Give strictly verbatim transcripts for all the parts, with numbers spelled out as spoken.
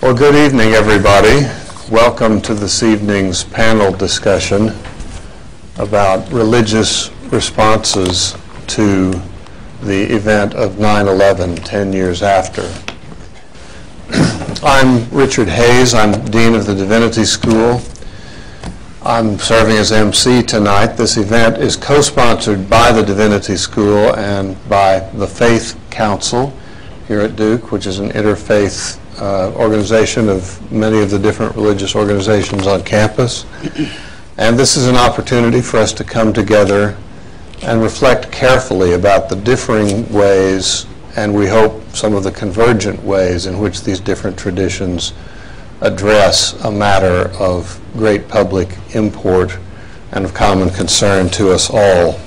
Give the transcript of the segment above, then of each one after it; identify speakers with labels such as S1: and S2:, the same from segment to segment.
S1: Well, good evening, everybody. Welcome to this evening's panel discussion about religious responses to the event of nine eleven, ten years after. I'm Richard Hayes. I'm Dean of the Divinity School. I'm serving as M C tonight. This event is co-sponsored by the Divinity School and by the Faith Council here at Duke, which is an interfaith uh, organization of many of the different religious organizations on campus. And this is an opportunity for us to come together and reflect carefully about the differing ways, and we hope some of the convergent ways in which these different traditions address a matter of great public import and of common concern to us all.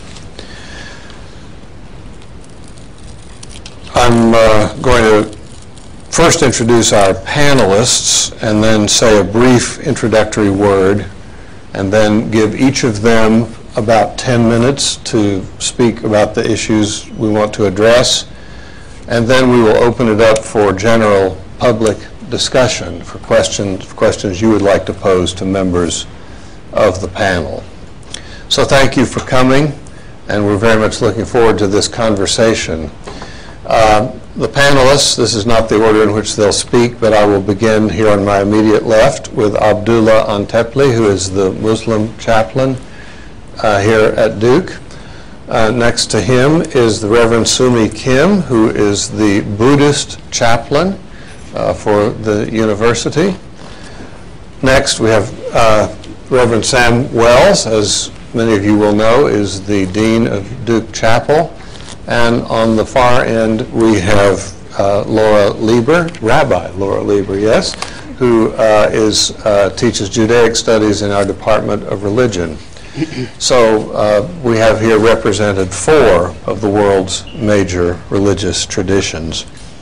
S1: I'm uh, going to first introduce our panelists and then say a brief introductory word, and then give each of them about ten minutes to speak about the issues we want to address, and then we will open it up for general public discussion for questions, for questions you would like to pose to members of the panel. So thank you for coming, and we're very much looking forward to this conversation. Uh, the panelists, this is not the order in which they'll speak, but I will begin here on my immediate left with Abdullah Antepli, who is the Muslim chaplain uh, here at Duke. Uh, next to him is the Reverend Sumi Kim, who is the Buddhist chaplain uh, for the university. Next we have uh, Reverend Sam Wells, as many of you will know, is the Dean of Duke Chapel. And on the far end, we have uh, Laura Lieber, Rabbi Laura Lieber, yes, who uh, is, uh, teaches Judaic studies in our Department of Religion. So uh, we have here represented four of the world's major religious traditions.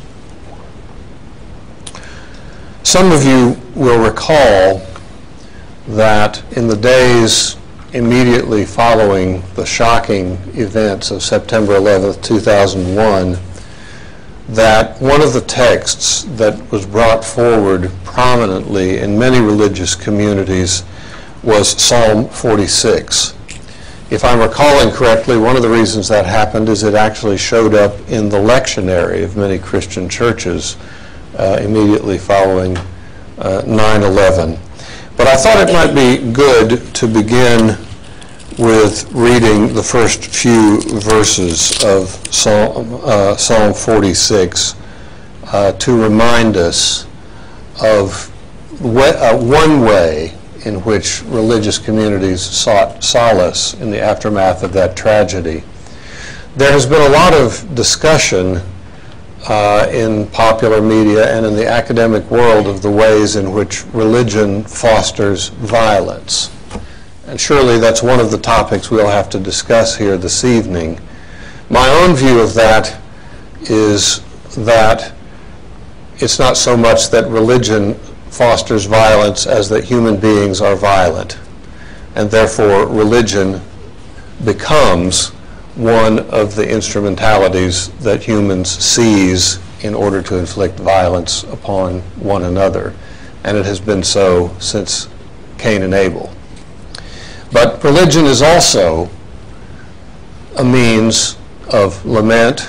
S1: Some of you will recall that in the days immediately following the shocking events of September eleventh, two thousand one, that one of the texts that was brought forward prominently in many religious communities was Psalm forty-six. If I'm recalling correctly, one of the reasons that happened is it actually showed up in the lectionary of many Christian churches uh, immediately following uh, nine eleven. But I thought it might be good to begin with reading the first few verses of Psalm, uh, Psalm forty-six uh, to remind us of way, uh, one way in which religious communities sought solace in the aftermath of that tragedy. There has been a lot of discussion uh, in popular media and in the academic world of the ways in which religion fosters violence. And surely that's one of the topics we'll have to discuss here this evening. My own view of that is that it's not so much that religion fosters violence as that human beings are violent, and therefore religion becomes one of the instrumentalities that humans seize in order to inflict violence upon one another, and it has been so since Cain and Abel. But religion is also a means of lament,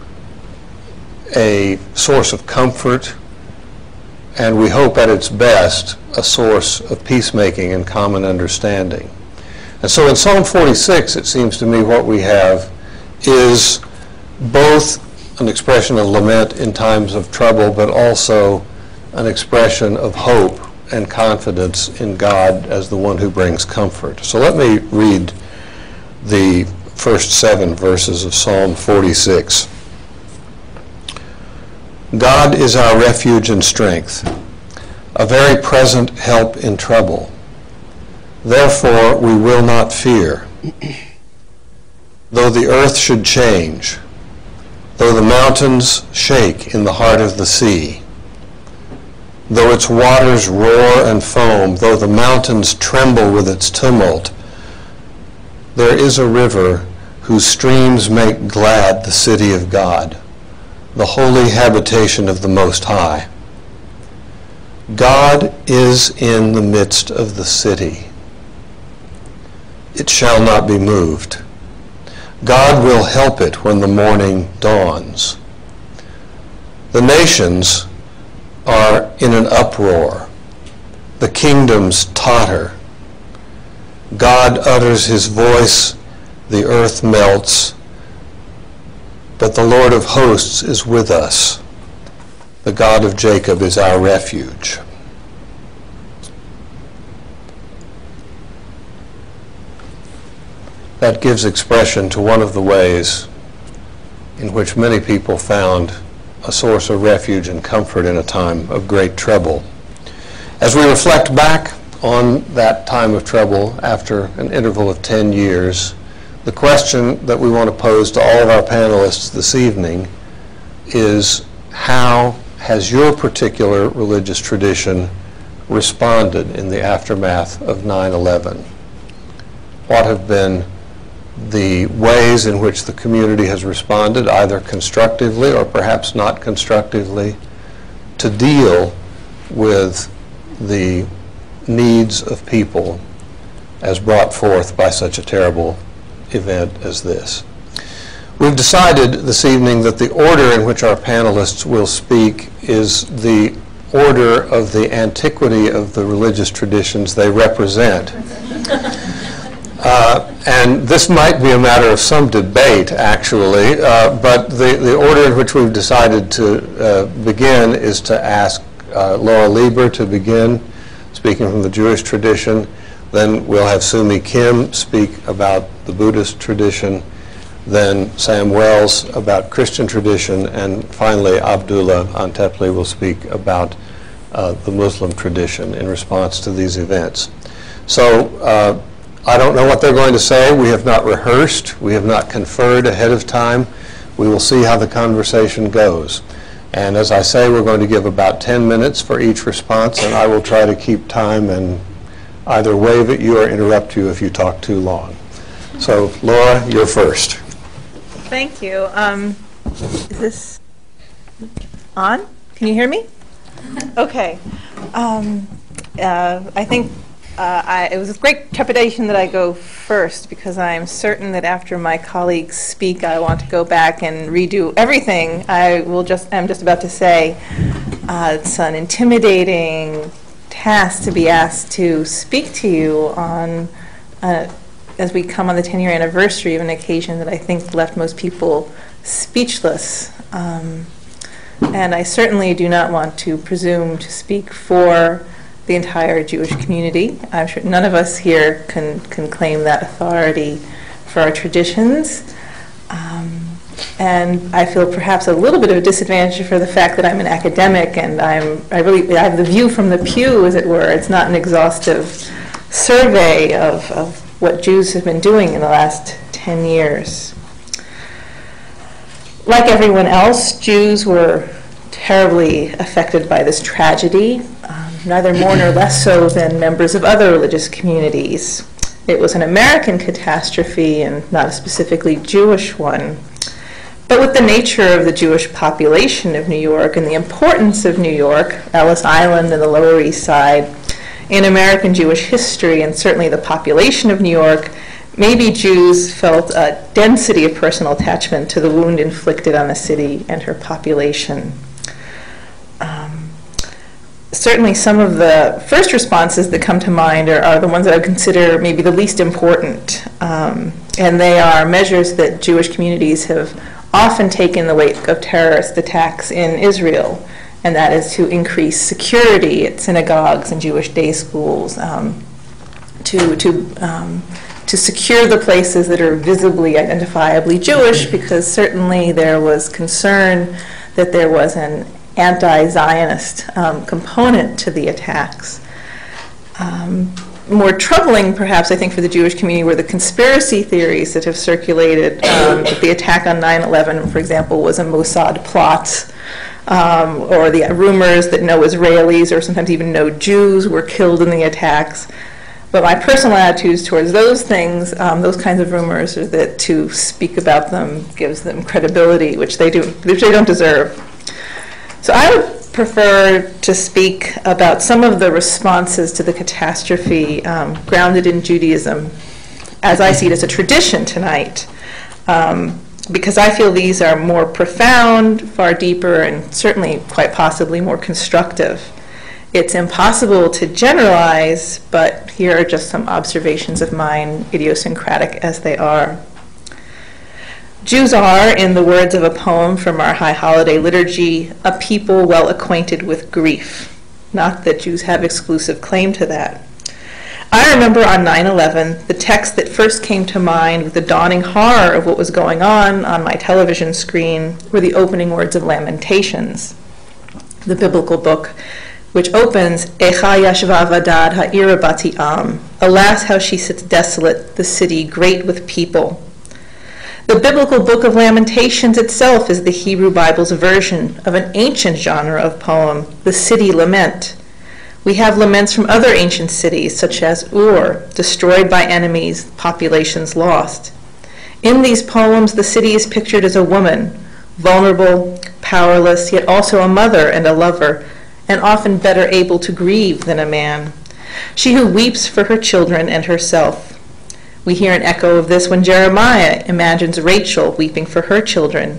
S1: a source of comfort, and we hope at its best a source of peacemaking and common understanding. And so in Psalm forty-six, it seems to me what we have is both an expression of lament in times of trouble, but also an expression of hope and confidence in God as the one who brings comfort. So let me read the first seven verses of Psalm forty-six. God is our refuge and strength, a very present help in trouble. Therefore we will not fear. Though the earth should change, though the mountains shake in the heart of the sea, though its waters roar and foam, though the mountains tremble with its tumult, there is a river whose streams make glad the city of God, the holy habitation of the Most High. God is in the midst of the city. It shall not be moved. God will help it when the morning dawns. The nations are in an uproar. The kingdoms totter. God utters his voice, the earth melts, but the Lord of hosts is with us. The God of Jacob is our refuge. That gives expression to one of the ways in which many people found a source of refuge and comfort in a time of great trouble. As we reflect back on that time of trouble after an interval of ten years, the question that we want to pose to all of our panelists this evening is, how has your particular religious tradition responded in the aftermath of nine eleven? What have been the ways in which the community has responded, either constructively or perhaps not constructively, to deal with the needs of people as brought forth by such a terrible event as this? We've decided this evening that the order in which our panelists will speak is the order of the antiquity of the religious traditions they represent. Uh, and this might be a matter of some debate, actually, uh, but the, the order in which we've decided to uh, begin is to ask uh, Laura Lieber to begin, speaking from the Jewish tradition. Then we'll have Sumi Kim speak about the Buddhist tradition, then Sam Wells about Christian tradition, and finally Abdullah Antepli will speak about uh, the Muslim tradition in response to these events. So uh, I don't know what they're going to say. We have not rehearsed. We have not conferred ahead of time. We will see how the conversation goes. And as I say, we're going to give about ten minutes for each response, and I will try to keep time and either wave at you or interrupt you if you talk too long. So, Laura, you're first.
S2: Thank you. Um, is this on? Can you hear me? Okay. Um, uh, I think uh, I, it was with great trepidation that I go first, because I'm certain that after my colleagues speak, I want to go back and redo everything I will just am just about to say. Uh, it's an intimidating task to be asked to speak to you on uh, as we come on the ten-year anniversary of an occasion that I think left most people speechless. Um, and I certainly do not want to presume to speak for the entire Jewish community. I'm sure none of us here can, can claim that authority for our traditions. Um, and I feel perhaps a little bit of a disadvantage for the fact that I'm an academic, and I'm, I really I have the view from the pew, as it were. It's not an exhaustive survey of, of what Jews have been doing in the last ten years. Like everyone else, Jews were terribly affected by this tragedy, um, neither more nor less so than members of other religious communities. It was an American catastrophe and not a specifically Jewish one. But with the nature of the Jewish population of New York and the importance of New York, Ellis Island and the Lower East Side, in American Jewish history, and certainly the population of New York, maybe Jews felt a density of personal attachment to the wound inflicted on the city and her population. Um, certainly some of the first responses that come to mind are, are the ones that I consider maybe the least important. Um, and they are measures that Jewish communities have often taken in the wake of terrorist attacks in Israel, and that is to increase security at synagogues and Jewish day schools, um, to, to, um, to secure the places that are visibly identifiably Jewish, because certainly there was concern that there was an anti-Zionist um, component to the attacks. Um, more troubling, perhaps, I think, for the Jewish community were the conspiracy theories that have circulated, um, that the attack on nine eleven, for example, was a Mossad plot, um, or the rumors that no Israelis or sometimes even no Jews were killed in the attacks. But my personal attitudes towards those things, um, those kinds of rumors, are that to speak about them gives them credibility, which they do, which they don't deserve. So I would prefer to speak about some of the responses to the catastrophe um, grounded in Judaism, as I see it as a tradition tonight, um, because I feel these are more profound, far deeper, and certainly quite possibly more constructive. It's impossible to generalize, but here are just some observations of mine, idiosyncratic as they are. Jews are, in the words of a poem from our High Holiday liturgy, a people well acquainted with grief. Not that Jews have exclusive claim to that. I remember on nine eleven, the text that first came to mind with the dawning horror of what was going on on my television screen were the opening words of Lamentations, the biblical book, which opens, Echa yashva vadad ha'ira bati am, alas how she sits desolate, the city great with people. The biblical book of Lamentations itself is the Hebrew Bible's version of an ancient genre of poem, the city lament. We have laments from other ancient cities, such as Ur, destroyed by enemies, populations lost. In these poems, the city is pictured as a woman, vulnerable, powerless, yet also a mother and a lover, and often better able to grieve than a man. She who weeps for her children and herself. We hear an echo of this when Jeremiah imagines Rachel weeping for her children.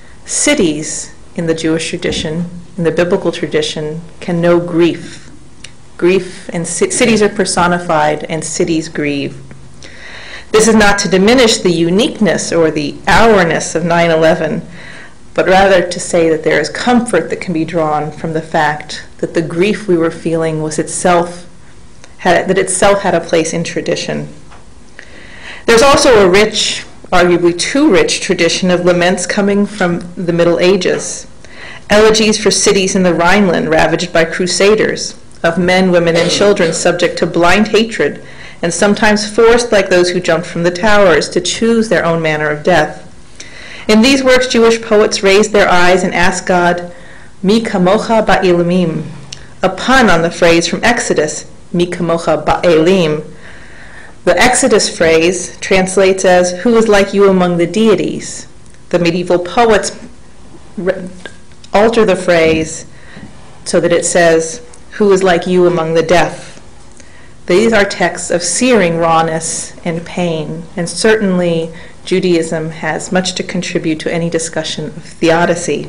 S2: Cities, in the Jewish tradition, in the biblical tradition, can know grief. Grief, and c- cities are personified, and cities grieve. This is not to diminish the uniqueness or the ourness of nine eleven, but rather to say that there is comfort that can be drawn from the fact that the grief we were feeling was itself, had, that itself had a place in tradition. There's also a rich, arguably too rich, tradition of laments coming from the Middle Ages. Elegies for cities in the Rhineland ravaged by crusaders, of men, women, and children subject to blind hatred, and sometimes forced, like those who jumped from the towers, to choose their own manner of death. In these works, Jewish poets raised their eyes and asked God, Mi kamocha ba'elimim, a pun on the phrase from Exodus, Mi kamocha ba'elim. The Exodus phrase translates as, who is like you among the deities. The medieval poets re- alter the phrase so that it says, who is like you among the deaf. These are texts of searing rawness and pain, and certainly Judaism has much to contribute to any discussion of theodicy.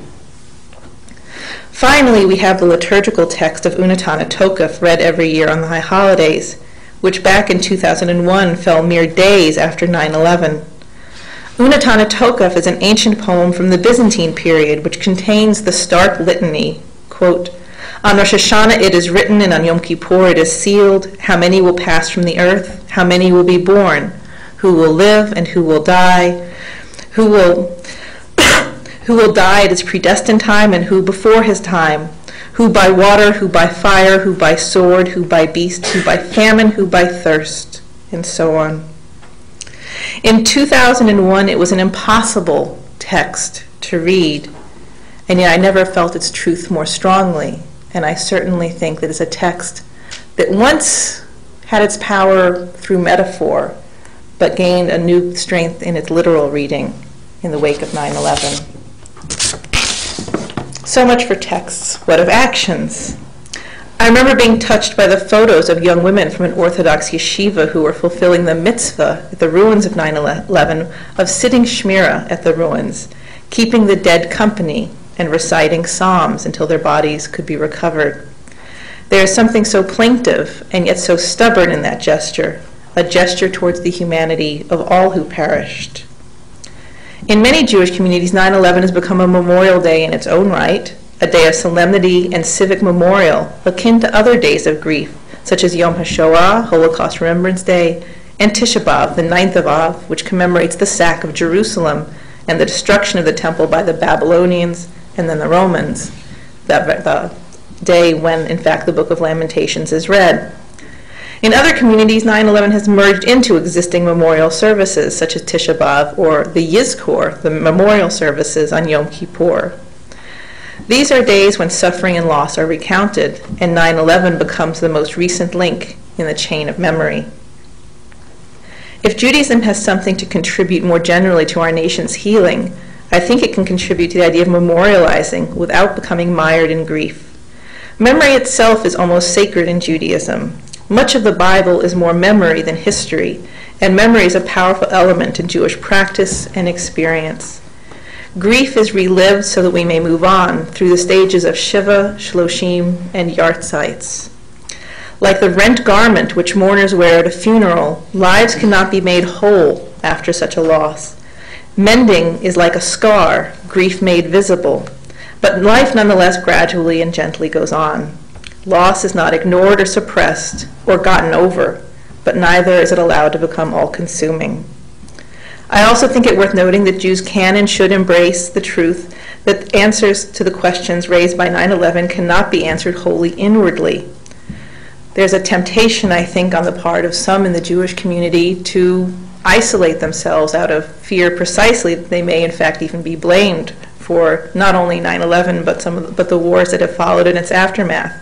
S2: Finally, we have the liturgical text of Unatana Tokef read every year on the high holidays, which back in two thousand one fell mere days after nine eleven. Unatana Tokef is an ancient poem from the Byzantine period which contains the stark litany, quote, on Rosh Hashanah it is written and on Yom Kippur it is sealed, how many will pass from the earth, how many will be born, who will live and who will die, who will who will die at his predestined time and who before his time, who by water, who by fire, who by sword, who by beast, who by famine, who by thirst, and so on. In two thousand one, it was an impossible text to read, and yet I never felt its truth more strongly, and I certainly think that it's a text that once had its power through metaphor, but gained a new strength in its literal reading in the wake of nine eleven. So much for texts. What of actions? I remember being touched by the photos of young women from an Orthodox yeshiva who were fulfilling the mitzvah at the ruins of nine eleven of sitting shmira at the ruins, keeping the dead company and reciting psalms until their bodies could be recovered. There is something so plaintive and yet so stubborn in that gesture, a gesture towards the humanity of all who perished. In many Jewish communities, nine eleven has become a memorial day in its own right, a day of solemnity and civic memorial, akin to other days of grief, such as Yom HaShoah, Holocaust Remembrance Day, and Tisha B'Av, the ninth of Av, which commemorates the sack of Jerusalem and the destruction of the temple by the Babylonians and then the Romans, the, the day when, in fact, the Book of Lamentations is read. In other communities, nine eleven has merged into existing memorial services, such as Tisha B'Av or the Yizkor, the memorial services on Yom Kippur. These are days when suffering and loss are recounted, and nine eleven becomes the most recent link in the chain of memory. If Judaism has something to contribute more generally to our nation's healing, I think it can contribute to the idea of memorializing without becoming mired in grief. Memory itself is almost sacred in Judaism. Much of the Bible is more memory than history, and memory is a powerful element in Jewish practice and experience. Grief is relived so that we may move on through the stages of Shiva, Shloshim, and Yartzites. Like the rent garment which mourners wear at a funeral, lives cannot be made whole after such a loss. Mending is like a scar, grief made visible, but life nonetheless gradually and gently goes on. Loss is not ignored or suppressed or gotten over, but neither is it allowed to become all-consuming. I also think it worth noting that Jews can and should embrace the truth that answers to the questions raised by nine eleven cannot be answered wholly inwardly. There's a temptation, I think, on the part of some in the Jewish community to isolate themselves out of fear precisely that they may in fact even be blamed for not only nine eleven but some of the, but the wars that have followed in its aftermath.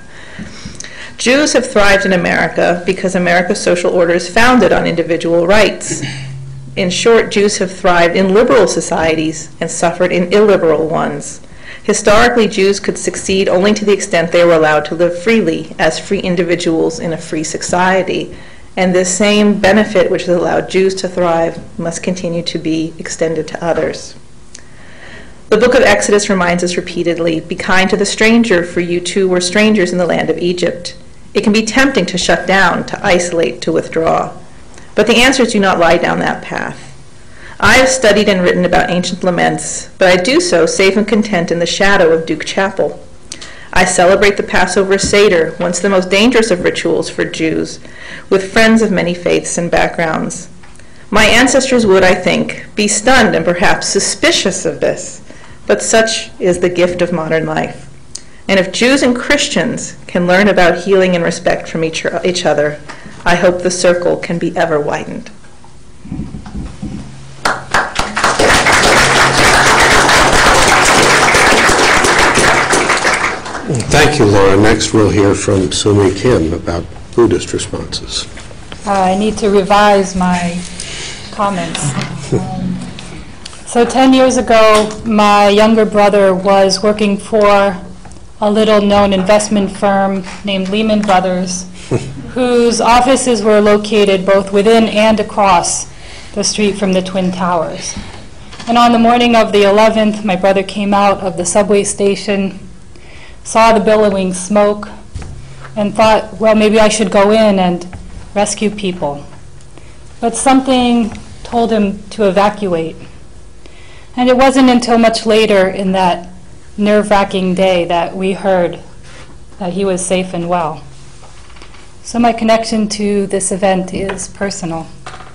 S2: Jews have thrived in America because America's social order is founded on individual rights. In short, Jews have thrived in liberal societies and suffered in illiberal ones. Historically, Jews could succeed only to the extent they were allowed to live freely as free individuals in a free society. And this same benefit which has allowed Jews to thrive must continue to be extended to others. The book of Exodus reminds us repeatedly, "Be kind to the stranger, for you too were strangers in the land of Egypt." It can be tempting to shut down, to isolate, to withdraw. But the answers do not lie down that path. I have studied and written about ancient laments, but I do so safe and content in the shadow of Duke Chapel. I celebrate the Passover Seder, once the most dangerous of rituals for Jews, with friends of many faiths and backgrounds. My ancestors would, I think, be stunned and perhaps suspicious of this, but such is the gift of modern life. And if Jews and Christians can learn about healing and respect from each, each other, I hope the circle can be ever widened.
S1: Thank you, Laura. Next, we'll hear from Sumi Kim about Buddhist responses.
S3: Uh, I need to revise my comments. Um, so ten years ago, my younger brother was working for a little-known investment firm named Lehman Brothers, whose offices were located both within and across the street from the Twin Towers. And on the morning of the eleventh, my brother came out of the subway station, saw the billowing smoke, and thought, well, maybe I should go in and rescue people. But something told him to evacuate. And it wasn't until much later in that nerve-wracking day that we heard that he was safe and well. So my connection to this event is personal.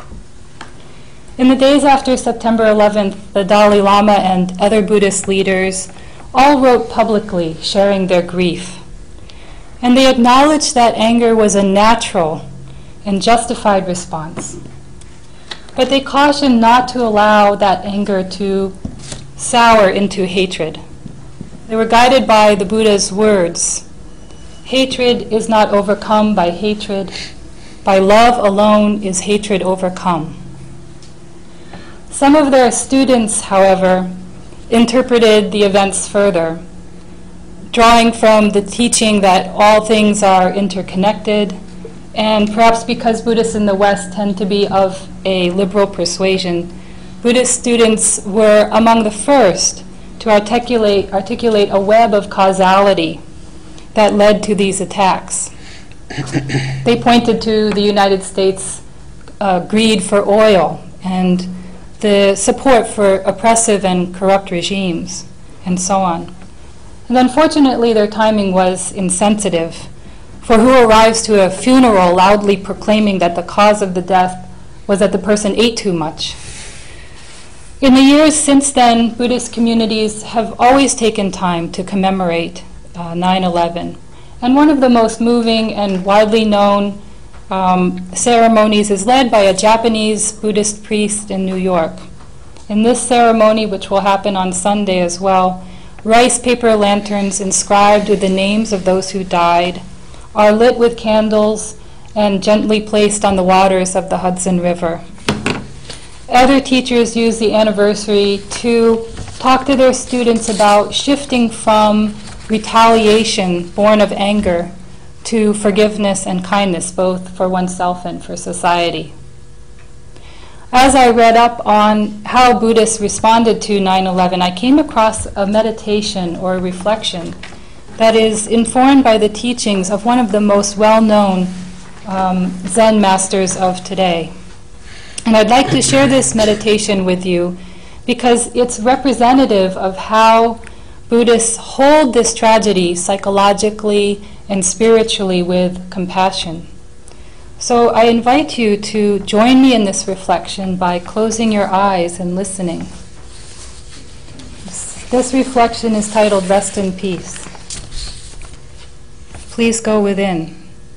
S3: In the days after September eleventh, the Dalai Lama and other Buddhist leaders all wrote publicly sharing their grief. And they acknowledged that anger was a natural and justified response. But they cautioned not to allow that anger to sour into hatred. They were guided by the Buddha's words, "Hatred is not overcome by hatred. By love alone is hatred overcome." Some of their students, however, interpreted the events further, drawing from the teaching that all things are interconnected, and perhaps because Buddhists in the West tend to be of a liberal persuasion, Buddhist students were among the first to articulate, articulate a web of causality that led to these attacks. They pointed to the United States' uh, greed for oil and the support for oppressive and corrupt regimes, and so on. And unfortunately, their timing was insensitive, for who arrives to a funeral loudly proclaiming that the cause of the death was that the person ate too much? In the years since then, Buddhist communities have always taken time to commemorate uh, nine eleven. And one of the most moving and widely known um, ceremonies is led by a Japanese Buddhist priest in New York. In this ceremony, which will happen on Sunday as well, rice paper lanterns inscribed with the names of those who died are lit with candles and gently placed on the waters of the Hudson River. Other teachers use the anniversary to talk to their students about shifting from retaliation born of anger to forgiveness and kindness, both for oneself and for society. As I read up on how Buddhists responded to nine eleven, I came across a meditation or a reflection that is informed by the teachings of one of the most well-known um, Zen masters of today. And I'd like to share this meditation with you because it's representative of how Buddhists hold this tragedy psychologically and spiritually with compassion. So I invite you to join me in this reflection by closing your eyes and listening. This reflection is titled Rest in Peace. Please go within.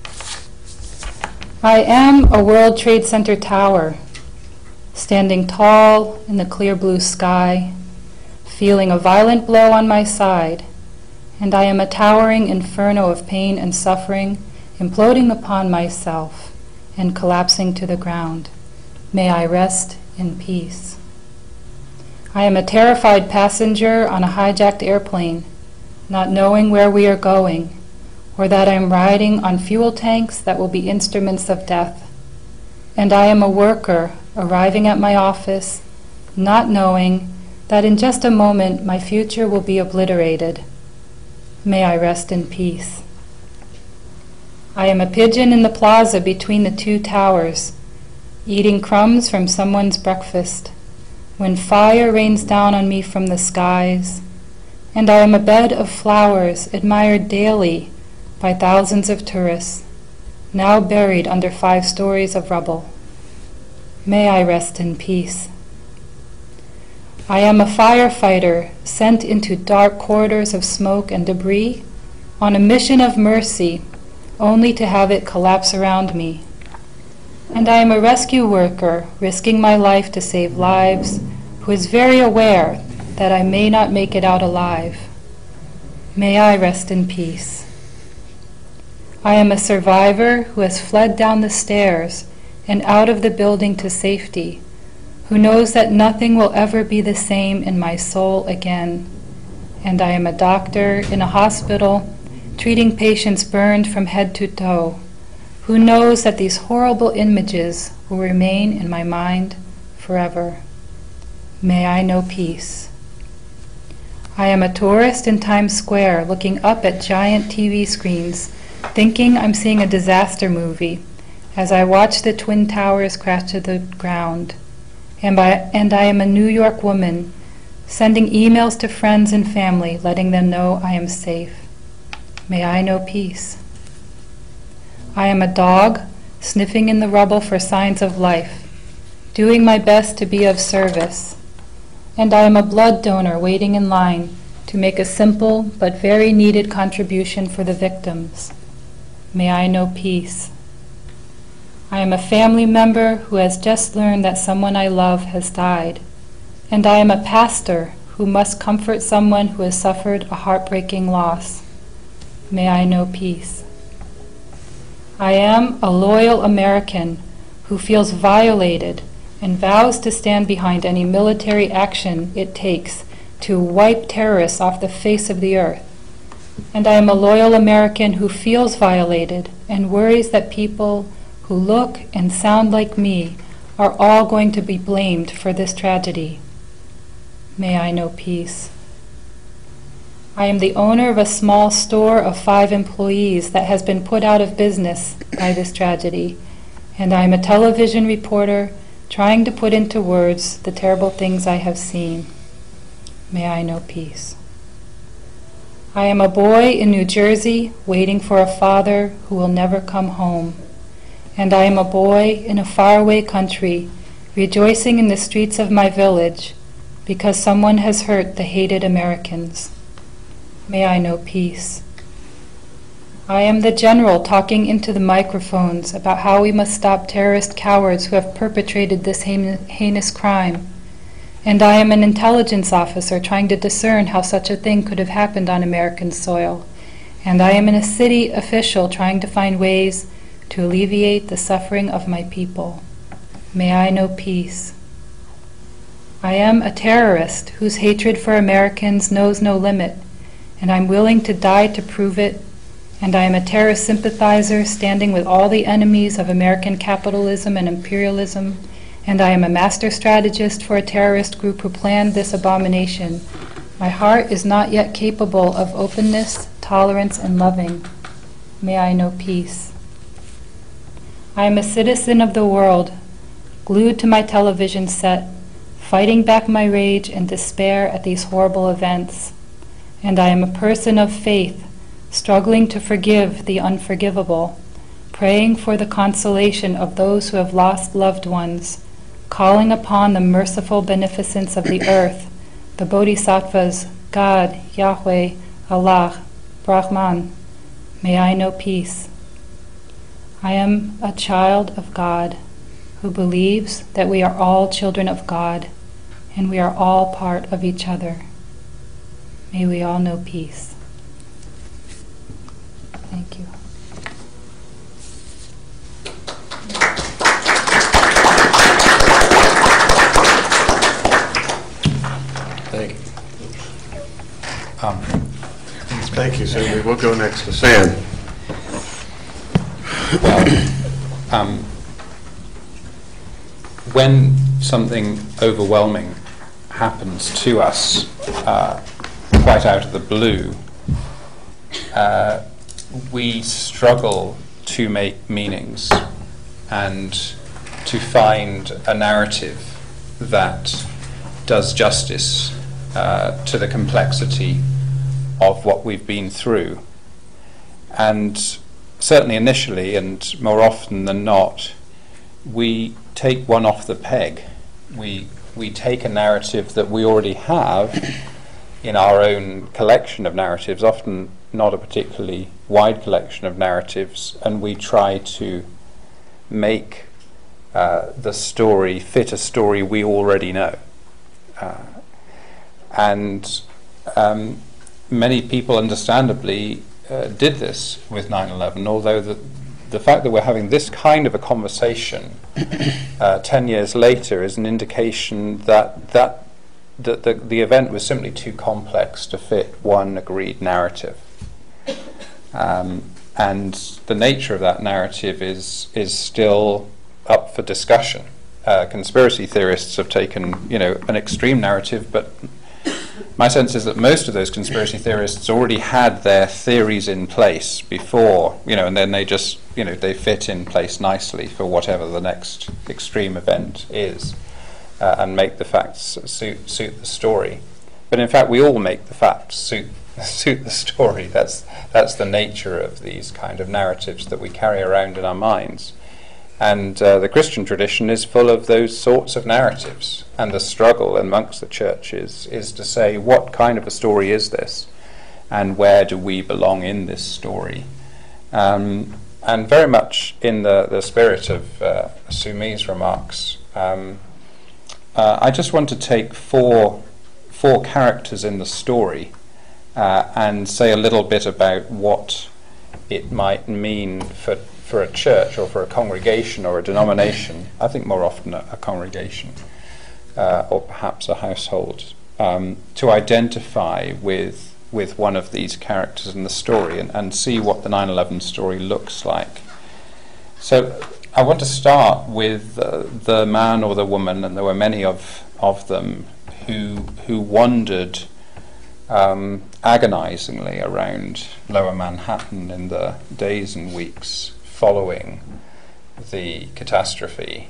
S3: I am a World Trade Center tower, standing tall in the clear blue sky, feeling a violent blow on my side, and I am a towering inferno of pain and suffering, imploding upon myself and collapsing to the ground. May I rest in peace. I am a terrified passenger on a hijacked airplane, not knowing where we are going, or that I am riding on fuel tanks that will be instruments of death. And I am a worker arriving at my office, not knowing that in just a moment my future will be obliterated. May I rest in peace. I am a pigeon in the plaza between the two towers, eating crumbs from someone's breakfast, when fire rains down on me from the skies, and I am a bed of flowers admired daily by thousands of tourists, now buried under five stories of rubble. May I rest in peace. I am a firefighter sent into dark corridors of smoke and debris on a mission of mercy, only to have it collapse around me. And I am a rescue worker risking my life to save lives, who is very aware that I may not make it out alive. May I rest in peace. I am a survivor who has fled down the stairs and out of the building to safety, who knows that nothing will ever be the same in my soul again. And I am a doctor in a hospital treating patients burned from head to toe, who knows that these horrible images will remain in my mind forever. May I know peace. I am a tourist in Times Square looking up at giant T V screens, thinking I'm seeing a disaster movie as I watch the Twin Towers crash to the ground. And, by, and I am a New York woman sending emails to friends and family, letting them know I am safe. May I know peace. I am a dog sniffing in the rubble for signs of life, doing my best to be of service. And I am a blood donor waiting in line to make a simple but very needed contribution for the victims. May I know peace. I am a family member who has just learned that someone I love has died, and I am a pastor who must comfort someone who has suffered a heartbreaking loss. May I know peace. I am a loyal American who feels violated and vows to stand behind any military action it takes to wipe terrorists off the face of the earth. And I am a loyal American who feels violated and worries that people who look and sound like me are all going to be blamed for this tragedy. May I know peace. I am the owner of a small store of five employees that has been put out of business by this tragedy, and I am a television reporter trying to put into words the terrible things I have seen. May I know peace. I am a boy in New Jersey waiting for a father who will never come home. And I am a boy in a faraway country, rejoicing in the streets of my village because someone has hurt the hated Americans. May I know peace. I am the general talking into the microphones about how we must stop terrorist cowards who have perpetrated this heinous crime. And I am an intelligence officer trying to discern how such a thing could have happened on American soil. And I am a city official trying to find ways to alleviate the suffering of my people. May I know peace. I am a terrorist whose hatred for Americans knows no limit, and I'm willing to die to prove it, and I am a terrorist sympathizer standing with all the enemies of American capitalism and imperialism, and I am a master strategist for a terrorist group who planned this abomination. My heart is not yet capable of openness, tolerance, and loving. May I know peace. I am a citizen of the world, glued to my television set, fighting back my rage and despair at these horrible events. And I am a person of faith, struggling to forgive the unforgivable, praying for the consolation of those who have lost loved ones, calling upon the merciful beneficence of the earth, the Bodhisattvas, God, Yahweh, Allah, Brahman. May I know peace. I am a child of God who believes that we are all children of God and we are all part of each other. May we all know peace. Thank you.
S1: Thank you. Um, thank you, Sumi. We'll go next to Sam.
S4: Well, um, when something overwhelming happens to us, uh, quite out of the blue, uh, we struggle to make meanings and to find a narrative that does justice uh, to the complexity of what we've been through. And certainly initially, and more often than not, we take one off the peg. We, we take a narrative that we already have in our own collection of narratives, often not a particularly wide collection of narratives, and we try to make uh, the story fit a story we already know. Uh, and um, many people understandably uh, did this with nine eleven, although the, the fact that we're having this kind of a conversation uh, ten years later is an indication that that the, the, the event was simply too complex to fit one agreed narrative. Um, and the nature of that narrative is is still up for discussion. Uh, conspiracy theorists have taken, you know, an extreme narrative, but my sense is that most of those conspiracy theorists already had their theories in place before, you know, and then they just, you know, they fit in place nicely for whatever the next extreme event is, uh, and make the facts suit suit the story. But in fact, we all make the facts suit suit the story. That's that's the nature of these kind of narratives that we carry around in our minds. And uh, the Christian tradition is full of those sorts of narratives. And the struggle amongst the churches is to say, what kind of a story is this? And where do we belong in this story? Um, and very much in the, the spirit of uh, Sumi's remarks, um, uh, I just want to take four, four characters in the story uh, and say a little bit about what it might mean for for a church or for a congregation or a denomination, I think more often a, a congregation uh, or perhaps a household, um, to identify with with one of these characters in the story and, and see what the nine eleven story looks like. So I want to start with uh, the man or the woman, and there were many of, of them, who, who wandered um, agonizingly around Lower Manhattan in the days and weeks following the catastrophe,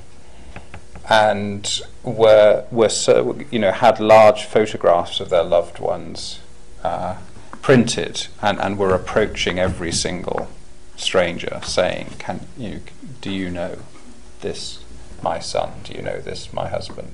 S4: and were were so, you know, had large photographs of their loved ones uh, printed, and, and were approaching every single stranger, saying, "Can you do you know this, my son? Do you know this, my husband?"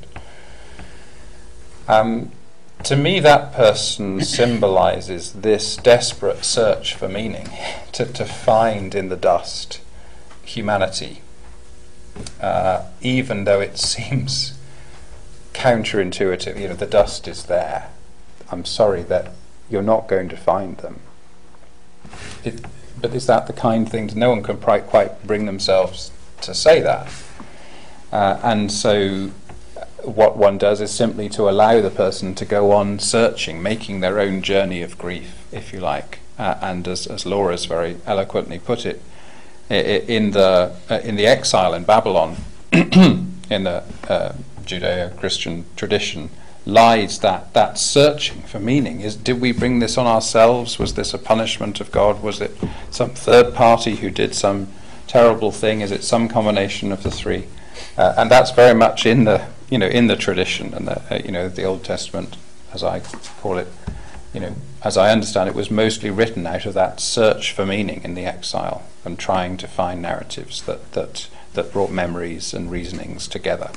S4: Um, to me, that person symbolizes this desperate search for meaning, to to find in the dust humanity, uh, even though it seems counterintuitive. You know, the dust is there. I'm sorry that you're not going to find them. It, but is that the kind thing to, no one can quite, quite bring themselves to say that. Uh, and so what one does is simply to allow the person to go on searching, making their own journey of grief, if you like. Uh, and as, as Laura's very eloquently put it, in the uh, in the exile in Babylon, in the uh, Judeo-Christian tradition, lies that that searching for meaning. Is did we bring this on ourselves? Was this a punishment of God? Was it some third party who did some terrible thing? Is it some combination of the three? Uh, and that's very much in the you know in the tradition and the uh, you know the Old Testament, as I call it. You know, as I understand it, was mostly written out of that search for meaning in the exile and trying to find narratives that that that brought memories and reasonings together.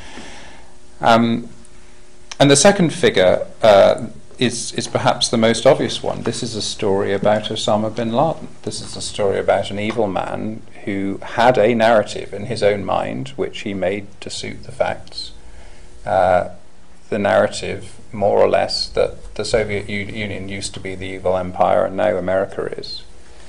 S4: Um, and the second figure uh, is is perhaps the most obvious one. This is a story about Osama bin Laden. This is a story about an evil man who had a narrative in his own mind, which he made to suit the facts. Uh, the narrative, more or less, that the Soviet U- Union used to be the evil empire and now America is.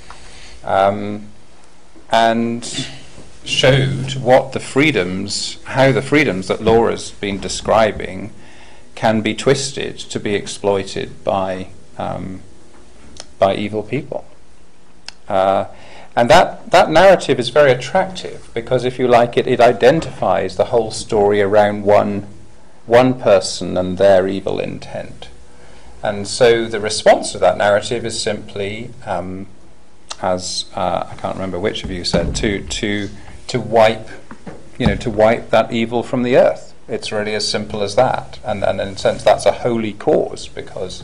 S4: Um, and showed what the freedoms, how the freedoms that Laura's been describing can be twisted to be exploited by um, by evil people. Uh, and that, that narrative is very attractive because, if you like, it, it identifies the whole story around one one person and their evil intent. And so the response to that narrative is simply, um, as uh, I can't remember which of you said, to to to wipe, you know, to wipe that evil from the earth. It's really as simple as that. And, and in a sense, that's a holy cause, because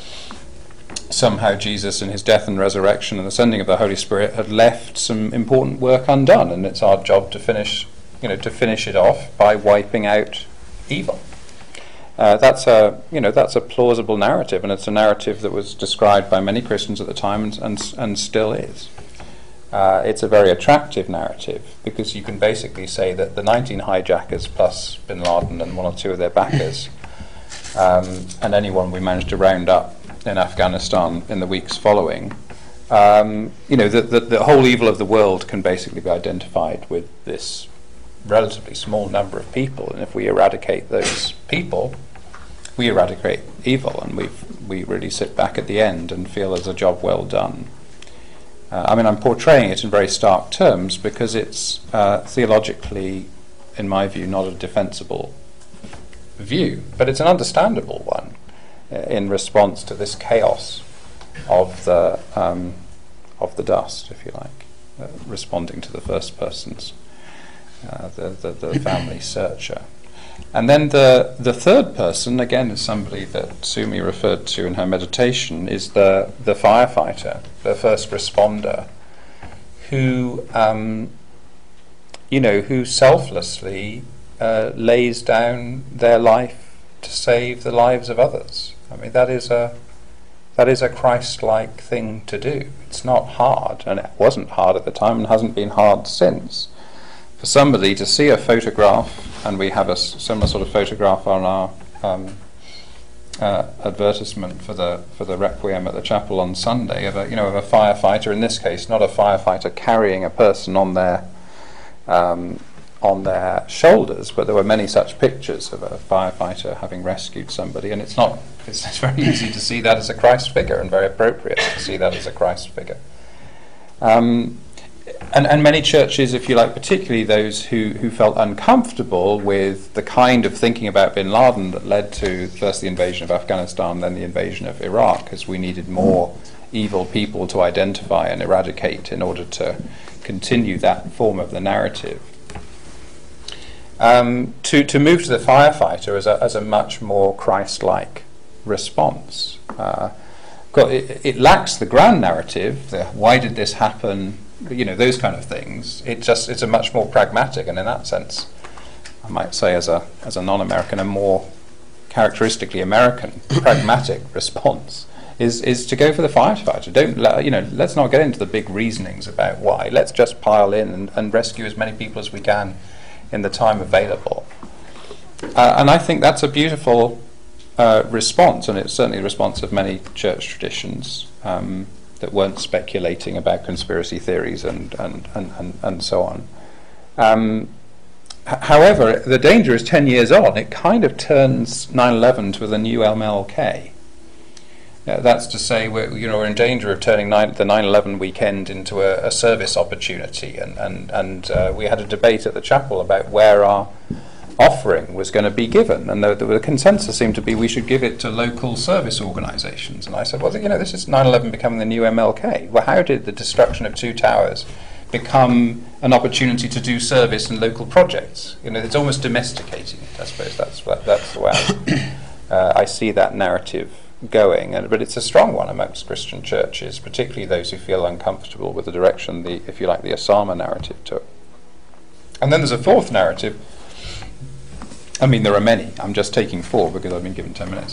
S4: somehow Jesus in his death and resurrection and the sending of the Holy Spirit had left some important work undone, and it's our job to finish, you know, to finish it off by wiping out evil. Uh, that's a, you know, that's a plausible narrative, and it's a narrative that was described by many Christians at the time and and, and still is. Uh, it's a very attractive narrative because you can basically say that the nineteen hijackers plus bin Laden and one or two of their backers, um, and anyone we managed to round up in Afghanistan in the weeks following, um, you know, the, the, the whole evil of the world can basically be identified with this relatively small number of people, and if we eradicate those people, we eradicate evil, and we we really sit back at the end and feel there's a job well done. Uh, I mean, I'm portraying it in very stark terms because it's uh, theologically, in my view, not a defensible view, but it's an understandable one uh, in response to this chaos of the um, of the dust, if you like, uh, responding to the first person's. Uh, the, the, the family searcher. And then the the third person, again, is somebody that Sumi referred to in her meditation, is the, the firefighter, the first responder, who, um, you know, who selflessly uh, lays down their life to save the lives of others. I mean, that is a that is a Christ-like thing to do. It's not hard, and it wasn't hard at the time and hasn't been hard since. For somebody to see a photograph, and we have a s- similar sort of photograph on our um, uh, advertisement for the for the requiem at the chapel on Sunday, of a you know of a firefighter, in this case, not a firefighter carrying a person on their um, on their shoulders, but there were many such pictures of a firefighter having rescued somebody, and it's not it's, it's very easy to see that as a Christ figure, and very appropriate to see that as a Christ figure. Um, And, and many churches, if you like, particularly those who, who felt uncomfortable with the kind of thinking about bin Laden that led to first the invasion of Afghanistan, then the invasion of Iraq, as we needed more evil people to identify and eradicate in order to continue that form of the narrative. Um, to, to move to the firefighter as a, as a much more Christ-like response. Uh, it, it lacks the grand narrative, the why did this happen, you know, those kind of things. It just it's a much more pragmatic, and in that sense, I might say, as a as a non-American, a more characteristically American pragmatic response is is to go for the firefighter. Don't let, you know, let's not get into the big reasonings about why. Let's just pile in and, and rescue as many people as we can in the time available. Uh, and I think that's a beautiful uh, response, and it's certainly the response of many church traditions. Um, that weren't speculating about conspiracy theories and and, and, and, and so on. Um, however, the danger is ten years on. It kind of turns nine eleven to the new M L K. Uh, that's to say, we're, you know, we're in danger of turning nine, the nine eleven weekend into a, a service opportunity. And, and, and uh, we had a debate at the chapel about where our offering was going to be given. And the, the consensus seemed to be we should give it to local service organisations. And I said, well, you know, this is nine eleven becoming the new M L K. Well, how did the destruction of two towers become an opportunity to do service and local projects? You know, it's almost domesticating it, I suppose. That's, that's the way I, uh, I see that narrative going, and but it's a strong one amongst Christian churches, particularly those who feel uncomfortable with the direction the, if you like, the Osama narrative took. And then there's a fourth narrative. I mean, there are many. I'm just taking four because I've been given ten minutes.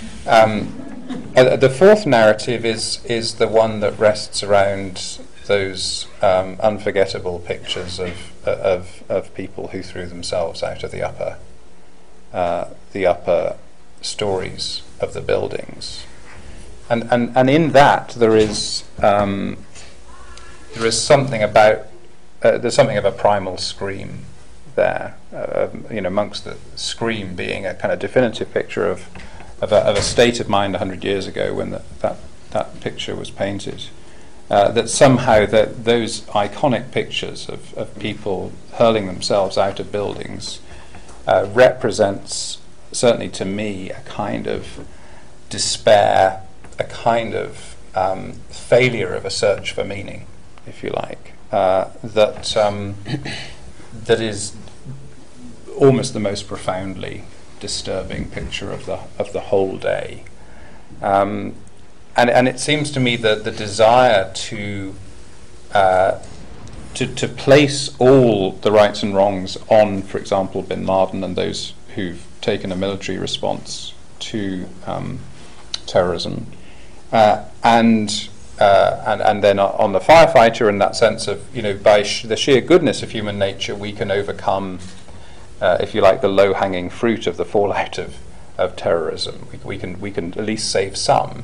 S4: Um, uh, the fourth narrative is is the one that rests around those um, unforgettable pictures of, uh, of of people who threw themselves out of the upper uh, the upper stories of the buildings, and and and in that there is um, there is something about uh, there's something of a primal scream there, uh, you know, amongst the scream being a kind of definitive picture of of a, of a state of mind a hundred years ago when the, that that picture was painted. Uh, that somehow that those iconic pictures of, of people hurling themselves out of buildings uh, represents, certainly to me, a kind of despair, a kind of um, failure of a search for meaning, if you like, uh, that um, that is almost the most profoundly disturbing picture of the of the whole day. Um, and and it seems to me that the desire to uh, to to place all the rights and wrongs on, for example, bin Laden and those who've taken a military response to um, terrorism, uh, and, uh, and and then on the firefighter, in that sense of, you know, by sh- the sheer goodness of human nature, we can overcome, uh, if you like, the low-hanging fruit of the fallout of, of terrorism. We, we can we can at least save some.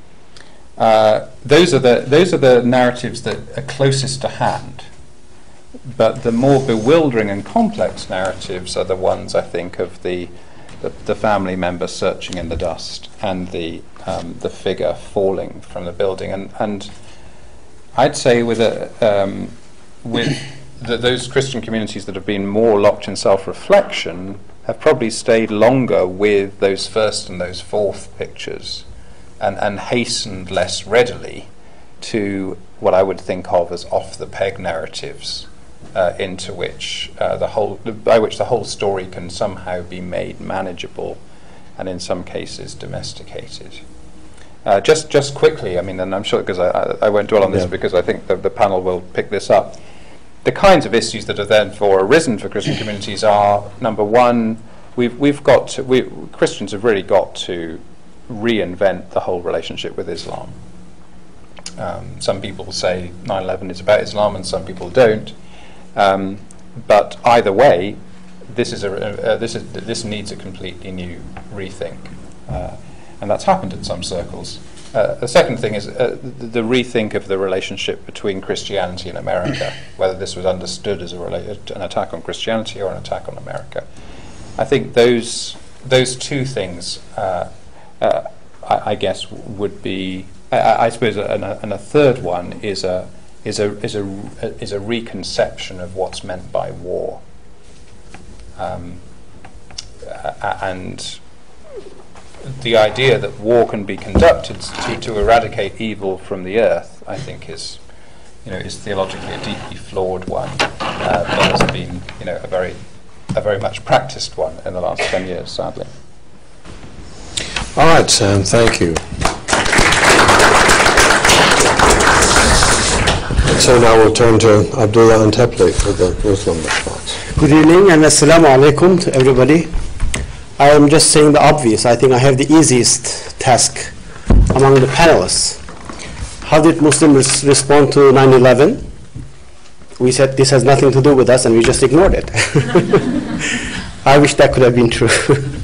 S4: Uh, those are the those are the narratives that are closest to hand. But the more bewildering and complex narratives are the ones, I think, of the the, the family member searching in the dust and the um, the figure falling from the building. And and I'd say with a um, with the, those Christian communities that have been more locked in self-reflection have probably stayed longer with those first and those fourth pictures, and and hastened less readily to what I would think of as off-the-peg narratives. Uh, into which uh, the whole, by which the whole story can somehow be made manageable, and in some cases domesticated. Uh, just, just quickly, I mean, and I'm sure because I, I, I won't dwell on this, yeah, because I think the, the panel will pick this up. The kinds of issues that have therefore arisen for Christian communities are: number one, we've we've got to, we Christians have really got to reinvent the whole relationship with Islam. Um, some people say nine eleven is about Islam, and some people don't. Um, but either way, this is a uh, this is this needs a completely new rethink, uh, and that's happened in some circles. Uh, the second thing is uh, the, the rethink of the relationship between Christianity and America, whether this was understood as a rela- an attack on Christianity or an attack on America. I think those those two things, uh, uh, I, I guess, would be. I, I suppose, and a, and a third one is a. Is a is a is a reconception of what's meant by war, um, uh, and the idea that war can be conducted to, to eradicate evil from the earth, I think, is, you know, is theologically a deeply flawed one, uh, but has been, you know, a very a very much practiced one in the last ten years, sadly.
S1: All right, Sam. Thank you. So now we'll turn to Abdullah Antepli for the Muslim response.
S5: Good evening and assalamu alaikum to everybody. I am just saying the obvious. I think I have the easiest task among the panelists. How did Muslims respond to nine eleven? We said this has nothing to do with us, and we just ignored it. I wish that could have been true.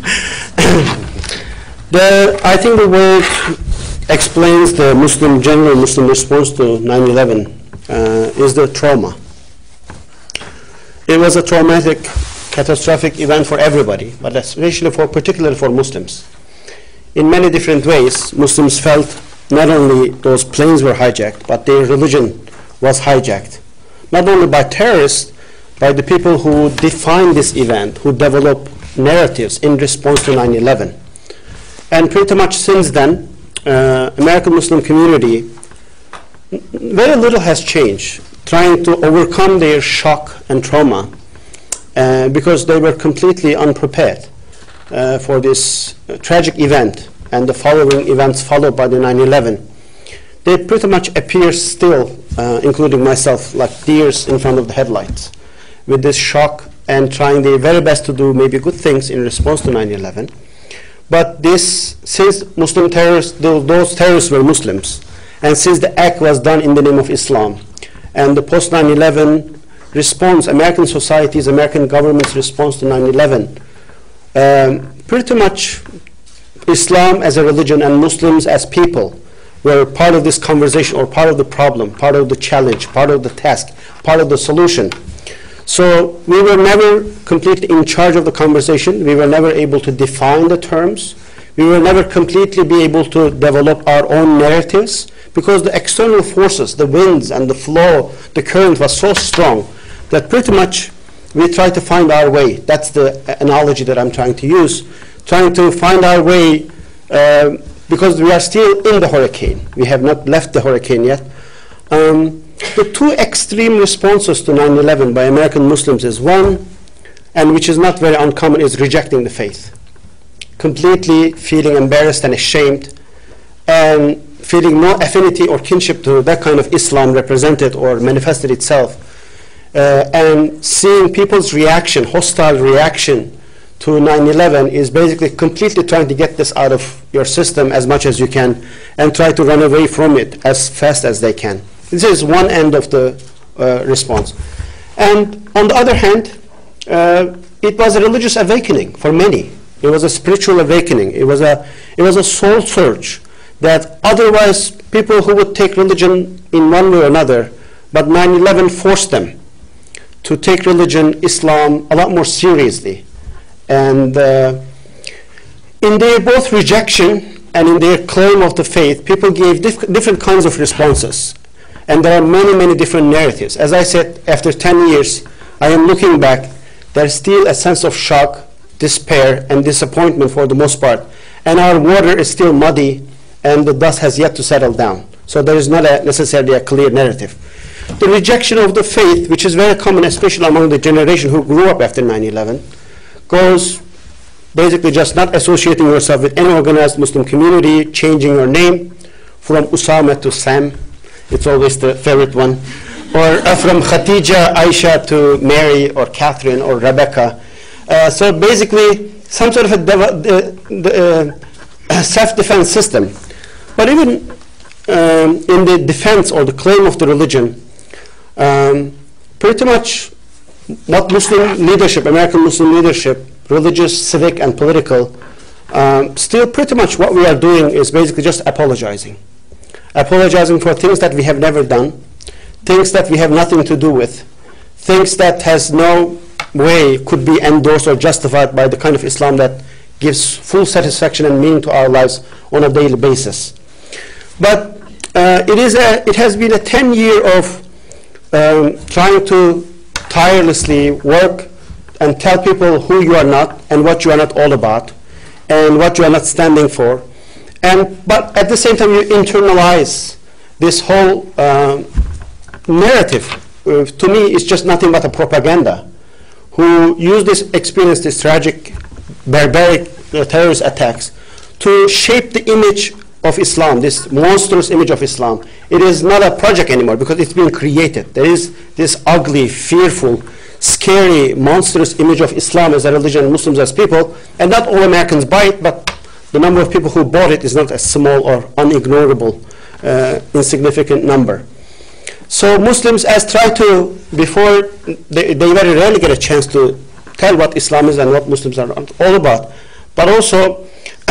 S5: the, I think the word explains the Muslim, general Muslim response to nine eleven. Uh, is the trauma. It was a traumatic catastrophic event for everybody, but especially for, particularly for Muslims. In many different ways, Muslims felt not only those planes were hijacked, but their religion was hijacked. Not only by terrorists, by the people who define this event, who develop narratives in response to nine eleven. And pretty much since then, uh, American Muslim community, very little has changed, trying to overcome their shock and trauma uh, because they were completely unprepared uh, for this uh, tragic event and the following events followed by the nine eleven. They pretty much appear still, uh, including myself, like deers in front of the headlights, with this shock and trying their very best to do maybe good things in response to nine eleven. But this, since Muslim terrorists, those terrorists were Muslims, and since the act was done in the name of Islam, and the post nine eleven response, American society's, American government's response to nine eleven, um, pretty much Islam as a religion and Muslims as people were part of this conversation, or part of the problem, part of the challenge, part of the task, part of the solution. So we were never completely in charge of the conversation. We were never able to define the terms. We will never completely be able to develop our own narratives because the external forces, the winds and the flow, the current was so strong that pretty much we tried to find our way. That's the analogy that I'm trying to use, trying to find our way uh, because we are still in the hurricane. We have not left the hurricane yet. Um, the two extreme responses to nine eleven by American Muslims is one, and which is not very uncommon, is rejecting the faith. Completely feeling embarrassed and ashamed, and feeling no affinity or kinship to that kind of Islam represented or manifested itself, uh, and seeing people's reaction, hostile reaction to nine eleven is basically completely trying to get this out of your system as much as you can and try to run away from it as fast as they can. This is one end of the uh, response. And on the other hand, uh, it was a religious awakening for many. It was a spiritual awakening. It was a, it was a soul search that otherwise people who would take religion in one way or another, but nine eleven forced them to take religion, Islam, a lot more seriously. And uh, in their both rejection and in their claim of the faith, people gave dif different kinds of responses. And there are many, many different narratives. As I said, after ten years, I am looking back, there's still a sense of shock, despair, and disappointment for the most part. And our water is still muddy, and the dust has yet to settle down. So there is not a necessarily a clear narrative. The rejection of the faith, which is very common, especially among the generation who grew up after nine eleven, goes basically just not associating yourself with any organized Muslim community, changing your name from Usama to Sam. It's always the favorite one. Or uh, from Khadija, Aisha to Mary or Catherine or Rebecca. Uh, so basically, some sort of a the, uh, self-defense system. But even um, in the defense or the claim of the religion, um, pretty much what Muslim leadership, American Muslim leadership, religious, civic, and political, um, still pretty much what we are doing is basically just apologizing. Apologizing for things that we have never done, things that we have nothing to do with, things that has no way could be endorsed or justified by the kind of Islam that gives full satisfaction and meaning to our lives on a daily basis. But uh, it is a, it has been a ten year of um, trying to tirelessly work and tell people who you are not and what you are not all about and what you are not standing for. And, but at the same time, you internalize this whole uh, narrative. Uh, to me, it's just nothing but a propaganda, who use this experience, this tragic, barbaric uh, terrorist attacks, to shape the image of Islam, this monstrous image of Islam. It is not a project anymore because it's been created. There is this ugly, fearful, scary, monstrous image of Islam as a religion and Muslims as people, and not all Americans buy it, but the number of people who bought it is not a small or unignorable, uh, insignificant number. So Muslims, as try to, before, they, they very rarely get a chance to tell what Islam is and what Muslims are all about, but also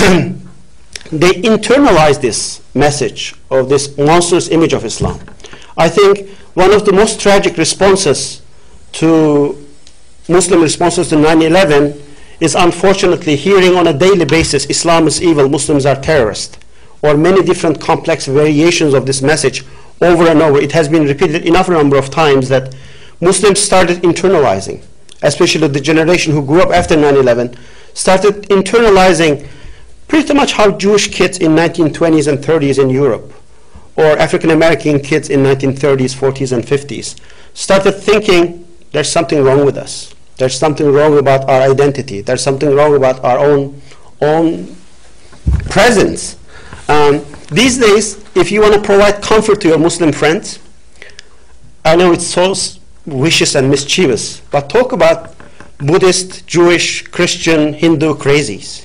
S5: they internalize this message of this monstrous image of Islam. I think one of the most tragic responses to Muslim responses to nine eleven is unfortunately hearing on a daily basis, Islam is evil, Muslims are terrorists, or many different complex variations of this message over and over. It has been repeated enough number of times that Muslims started internalizing, especially the generation who grew up after nine eleven, started internalizing pretty much how Jewish kids in nineteen twenties and thirties in Europe, or African American kids in nineteen thirties, forties, and fifties, started thinking there's something wrong with us. There's something wrong about our identity. There's something wrong about our own, own presence. Um, these days, if you want to provide comfort to your Muslim friends, I know it's so vicious and mischievous, but talk about Buddhist, Jewish, Christian, Hindu crazies.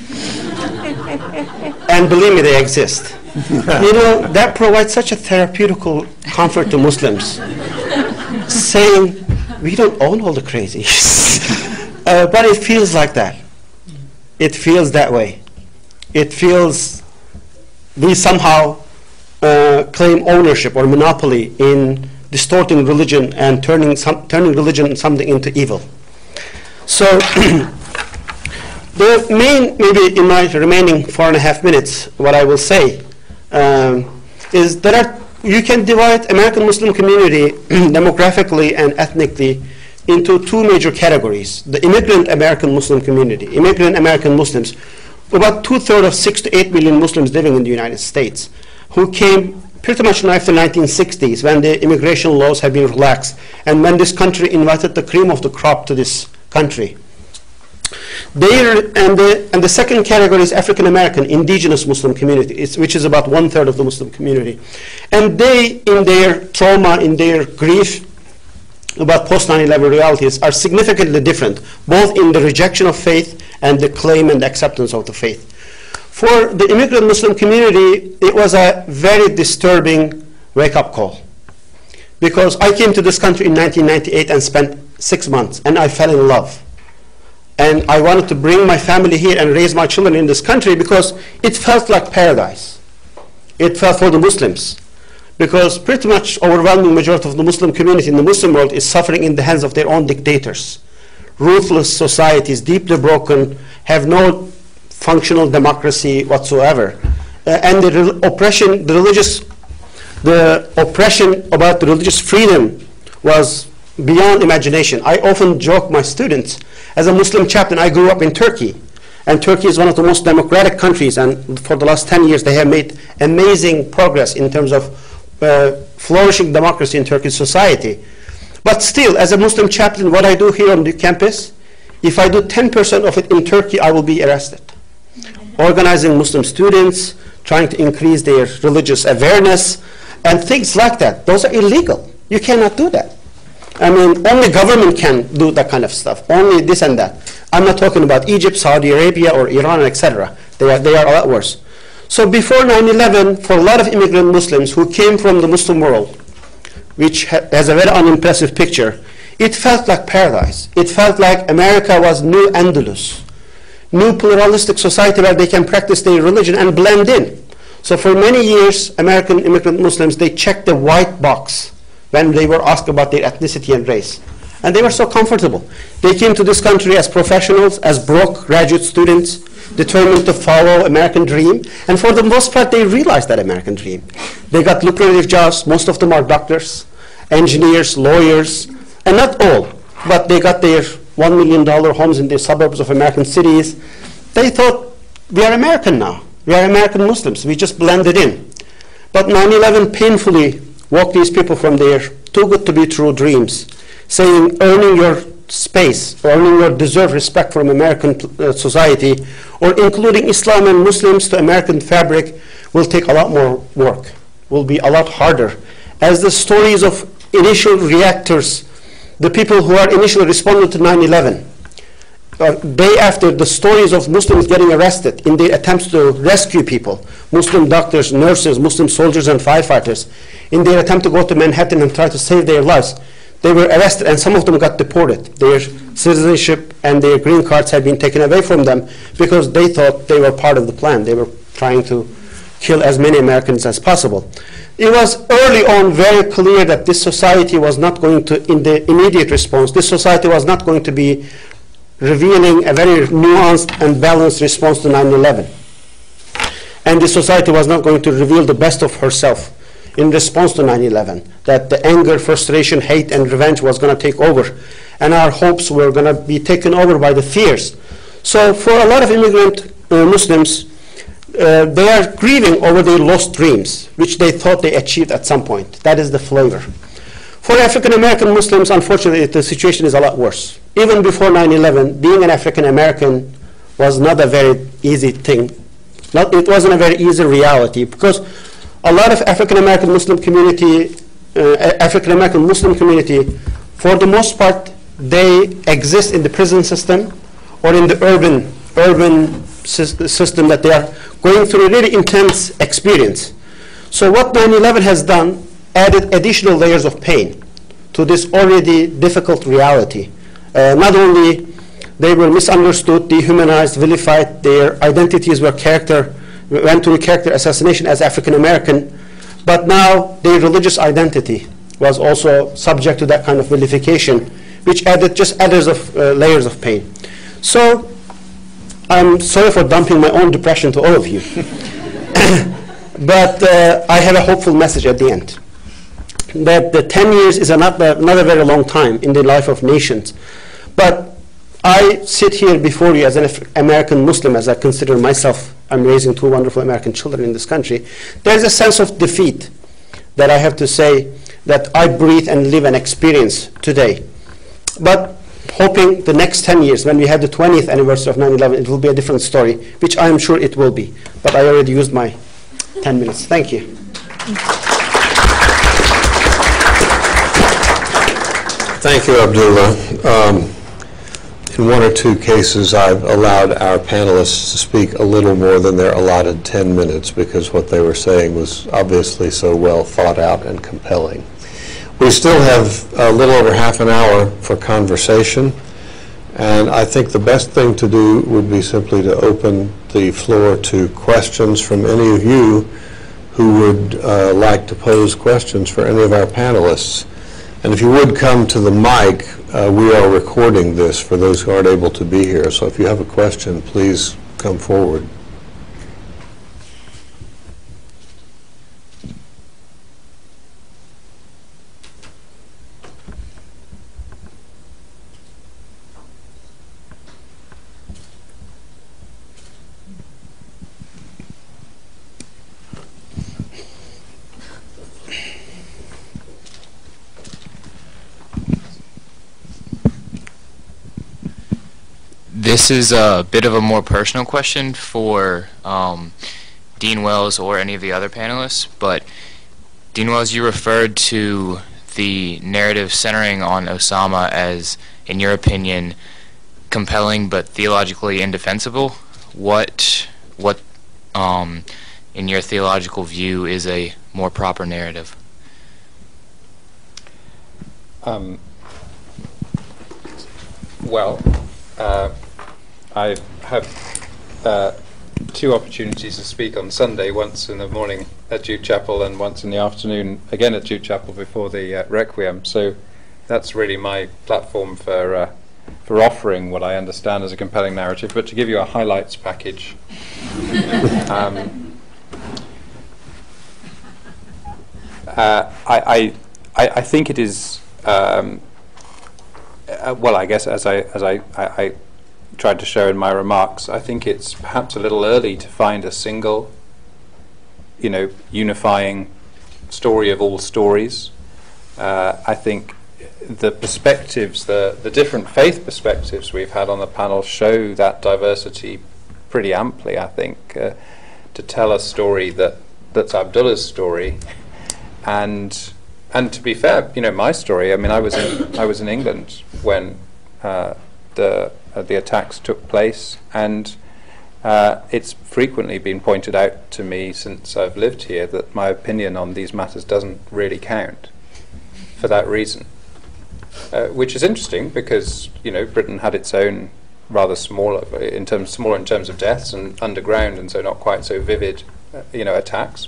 S5: And believe me, they exist. You know, that provides such a therapeutical comfort to Muslims, saying, we don't own all the crazies. uh, but it feels like that. It feels that way. It feels we somehow uh, claim ownership or monopoly in distorting religion and turning, some, turning religion something into evil. So the main, maybe in my remaining four and a half minutes, what I will say um, is there are, you can divide American Muslim community demographically and ethnically into two major categories. The immigrant American Muslim community, immigrant American Muslims, about two-thirds of six to eight million Muslims living in the United States, who came pretty much after the nineteen sixties when the immigration laws have been relaxed and when this country invited the cream of the crop to this country. They, and, the, and the second category is African American, indigenous Muslim community, it's, which is about one third of the Muslim community. And they, in their trauma, in their grief about post nine eleven realities, are significantly different, both in the rejection of faith and the claim and acceptance of the faith. For the immigrant Muslim community, it was a very disturbing wake-up call. Because I came to this country in nineteen ninety-eight and spent six months, and I fell in love. And I wanted to bring my family here and raise my children in this country because it felt like paradise. It felt for the Muslims. Because pretty much overwhelming majority of the Muslim community in the Muslim world is suffering in the hands of their own dictators. Ruthless societies, deeply broken, have no functional democracy whatsoever. Uh, and the re oppression, the religious, the oppression about the religious freedom was beyond imagination. I often joke my students, as a Muslim chaplain, I grew up in Turkey. And Turkey is one of the most democratic countries, and for the last ten years they have made amazing progress in terms of uh, flourishing democracy in Turkish society. But still, as a Muslim chaplain, what I do here on the campus, if I do ten percent of it in Turkey, I will be arrested. Organizing Muslim students, trying to increase their religious awareness, and things like that. Those are illegal. You cannot do that. I mean, only government can do that kind of stuff, only this and that. I'm not talking about Egypt, Saudi Arabia, or Iran, et cetera. They are, they are a lot worse. So before nine eleven, for a lot of immigrant Muslims who came from the Muslim world, which ha has a very unimpressive picture, it felt like paradise. It felt like America was New Andalus, new pluralistic society where they can practice their religion and blend in. So for many years, American immigrant Muslims, they checked the white box when they were asked about their ethnicity and race. And they were so comfortable. They came to this country as professionals, as broke graduate students, determined to follow American dream. And for the most part, they realized that American dream. They got lucrative jobs. Most of them are doctors, engineers, lawyers, and not all, but they got their one million dollar homes in the suburbs of American cities. They thought, we are American now. We are American Muslims. We just blended in. But nine eleven painfully woke these people from their too good to be true dreams, saying earning your space, earning your deserved respect from American uh, society, or including Islam and Muslims to American fabric will take a lot more work, will be a lot harder. As the stories of initial reactors, the people who are initially responding to nine eleven, uh, day after the stories of Muslims getting arrested in their attempts to rescue people, Muslim doctors, nurses, Muslim soldiers and firefighters, in their attempt to go to Manhattan and try to save their lives, they were arrested and some of them got deported. Their citizenship and their green cards had been taken away from them because they thought they were part of the plan. They were trying to kill as many Americans as possible. it was early on very clear that this society was not going to, in the immediate response, this society was not going to be revealing a very nuanced and balanced response to nine eleven. And the society was not going to reveal the best of herself in response to nine eleven, that the anger, frustration, hate, and revenge was going to take over, and our hopes were going to be taken over by the fears. So for a lot of immigrant uh, Muslims, uh, they are grieving over their lost dreams, which they thought they achieved at some point. That is the flavor. For African American Muslims, unfortunately, the situation is a lot worse. Even before nine eleven, being an African American was not a very easy thing. Not, it wasn't a very easy reality, because a lot of African American Muslim community, uh, African American Muslim community, for the most part, they exist in the prison system or in the urban urban system that they are going through a really intense experience. So what nine eleven has done, added additional layers of pain to this already difficult reality. Uh, not only they were misunderstood, dehumanized, vilified, their identities were character, went through character assassination as African American, but now their religious identity was also subject to that kind of vilification, which added just others of uh, layers of pain. So I'm sorry for dumping my own depression to all of you. But uh, I have a hopeful message at the end, that the ten years is not, not a very long time in the life of nations. But I sit here before you as an American Muslim, as I consider myself. I'm raising two wonderful American children in this country. There's a sense of defeat that I have to say that I breathe and live and experience today. But hoping the next ten years, when we have the twentieth anniversary of nine eleven, it will be a different story, which I am sure it will be. But I already used my ten minutes. Thank you.
S1: Thank you, Abdullah. Um, in one or two cases, I've allowed our panelists to speak a little more than their allotted ten minutes, because what they were saying was obviously so well thought out and compelling. We still have a little over half an hour for conversation, and I think the best thing to do would be simply to open the floor to questions from any of you who would uh, like to pose questions for any of our panelists. And if you would come to the mic, uh, we are recording this for those who aren't able to be here. So if you have a question, please come forward.
S6: This is a bit of a more personal question for um, Dean Wells or any of the other panelists, but Dean Wells, you referred to the narrative centering on Osama as, in your opinion, compelling but theologically indefensible. What, what, um, in your theological view, is a more proper narrative?
S4: Um, well, uh, I have uh, two opportunities to speak on Sunday, once in the morning at Jude Chapel and once in the afternoon again at Jude Chapel before the uh, Requiem. So that's really my platform for uh, for offering what I understand as a compelling narrative. But to give you a highlights package, um, uh, I, I I think it is um, uh, well. I guess as I as I, I, I tried to show in my remarks, I think it's perhaps a little early to find a single, you know, unifying story of all stories. Uh, I think the perspectives, the, the different faith perspectives we've had on the panel show that diversity pretty amply, I think, uh, to tell a story that, that's Abdullah's story. And and to be fair, you know, my story, I mean, I was in, I was in England when uh, the Uh, the attacks took place, and uh, it's frequently been pointed out to me since I've lived here that my opinion on these matters doesn't really count for that reason, uh, which is interesting because, you know, Britain had its own rather smaller in terms smaller in terms of deaths and underground, and so not quite so vivid, uh, you know, attacks, but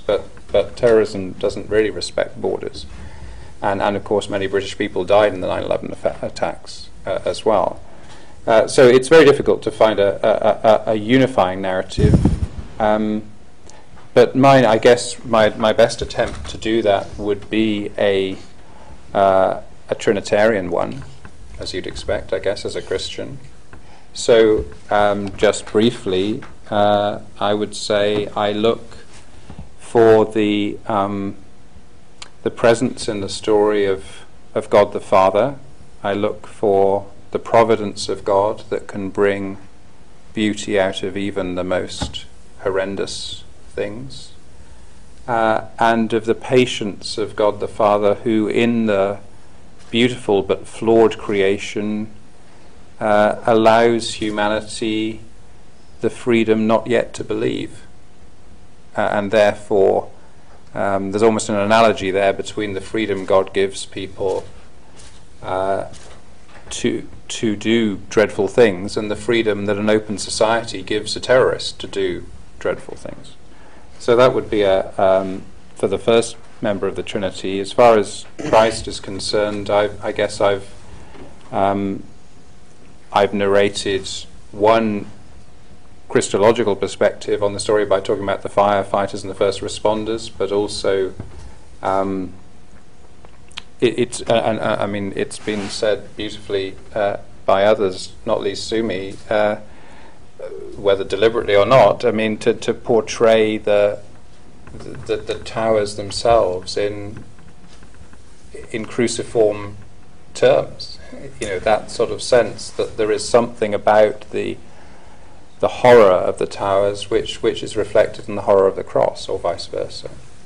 S4: but terrorism doesn't really respect borders. And, and of course, many British people died in the nine eleven attacks uh, as well. Uh, so it's very difficult to find a, a, a, a unifying narrative. Um, but mine, I guess, my, my best attempt to do that would be a, uh, a Trinitarian one, as you'd expect, I guess, as a Christian. So um, just briefly, uh, I would say I look for the um, the presence in the story of, of God the Father. I look for the providence of God that can bring beauty out of even the most horrendous things, uh, and of the patience of God the Father, who in the beautiful but flawed creation uh, allows humanity the freedom not yet to believe. Uh, and therefore um, there's almost an analogy there between the freedom God gives people uh, to to do dreadful things and the freedom that an open society gives a terrorist to do dreadful things. So that would be a um, for the first member of the Trinity. As far as Christ is concerned, I've, I guess I've um, I've narrated one Christological perspective on the story by talking about the firefighters and the first responders, but also um, it, it's uh, and uh, I mean it's been said beautifully uh, by others, not least Sumi, uh, whether deliberately or not. I mean to to portray the the, the towers themselves in in cruciform terms, you know, that sort of sense that there is something about the the horror of the towers which which is reflected in the horror of the cross, or vice versa.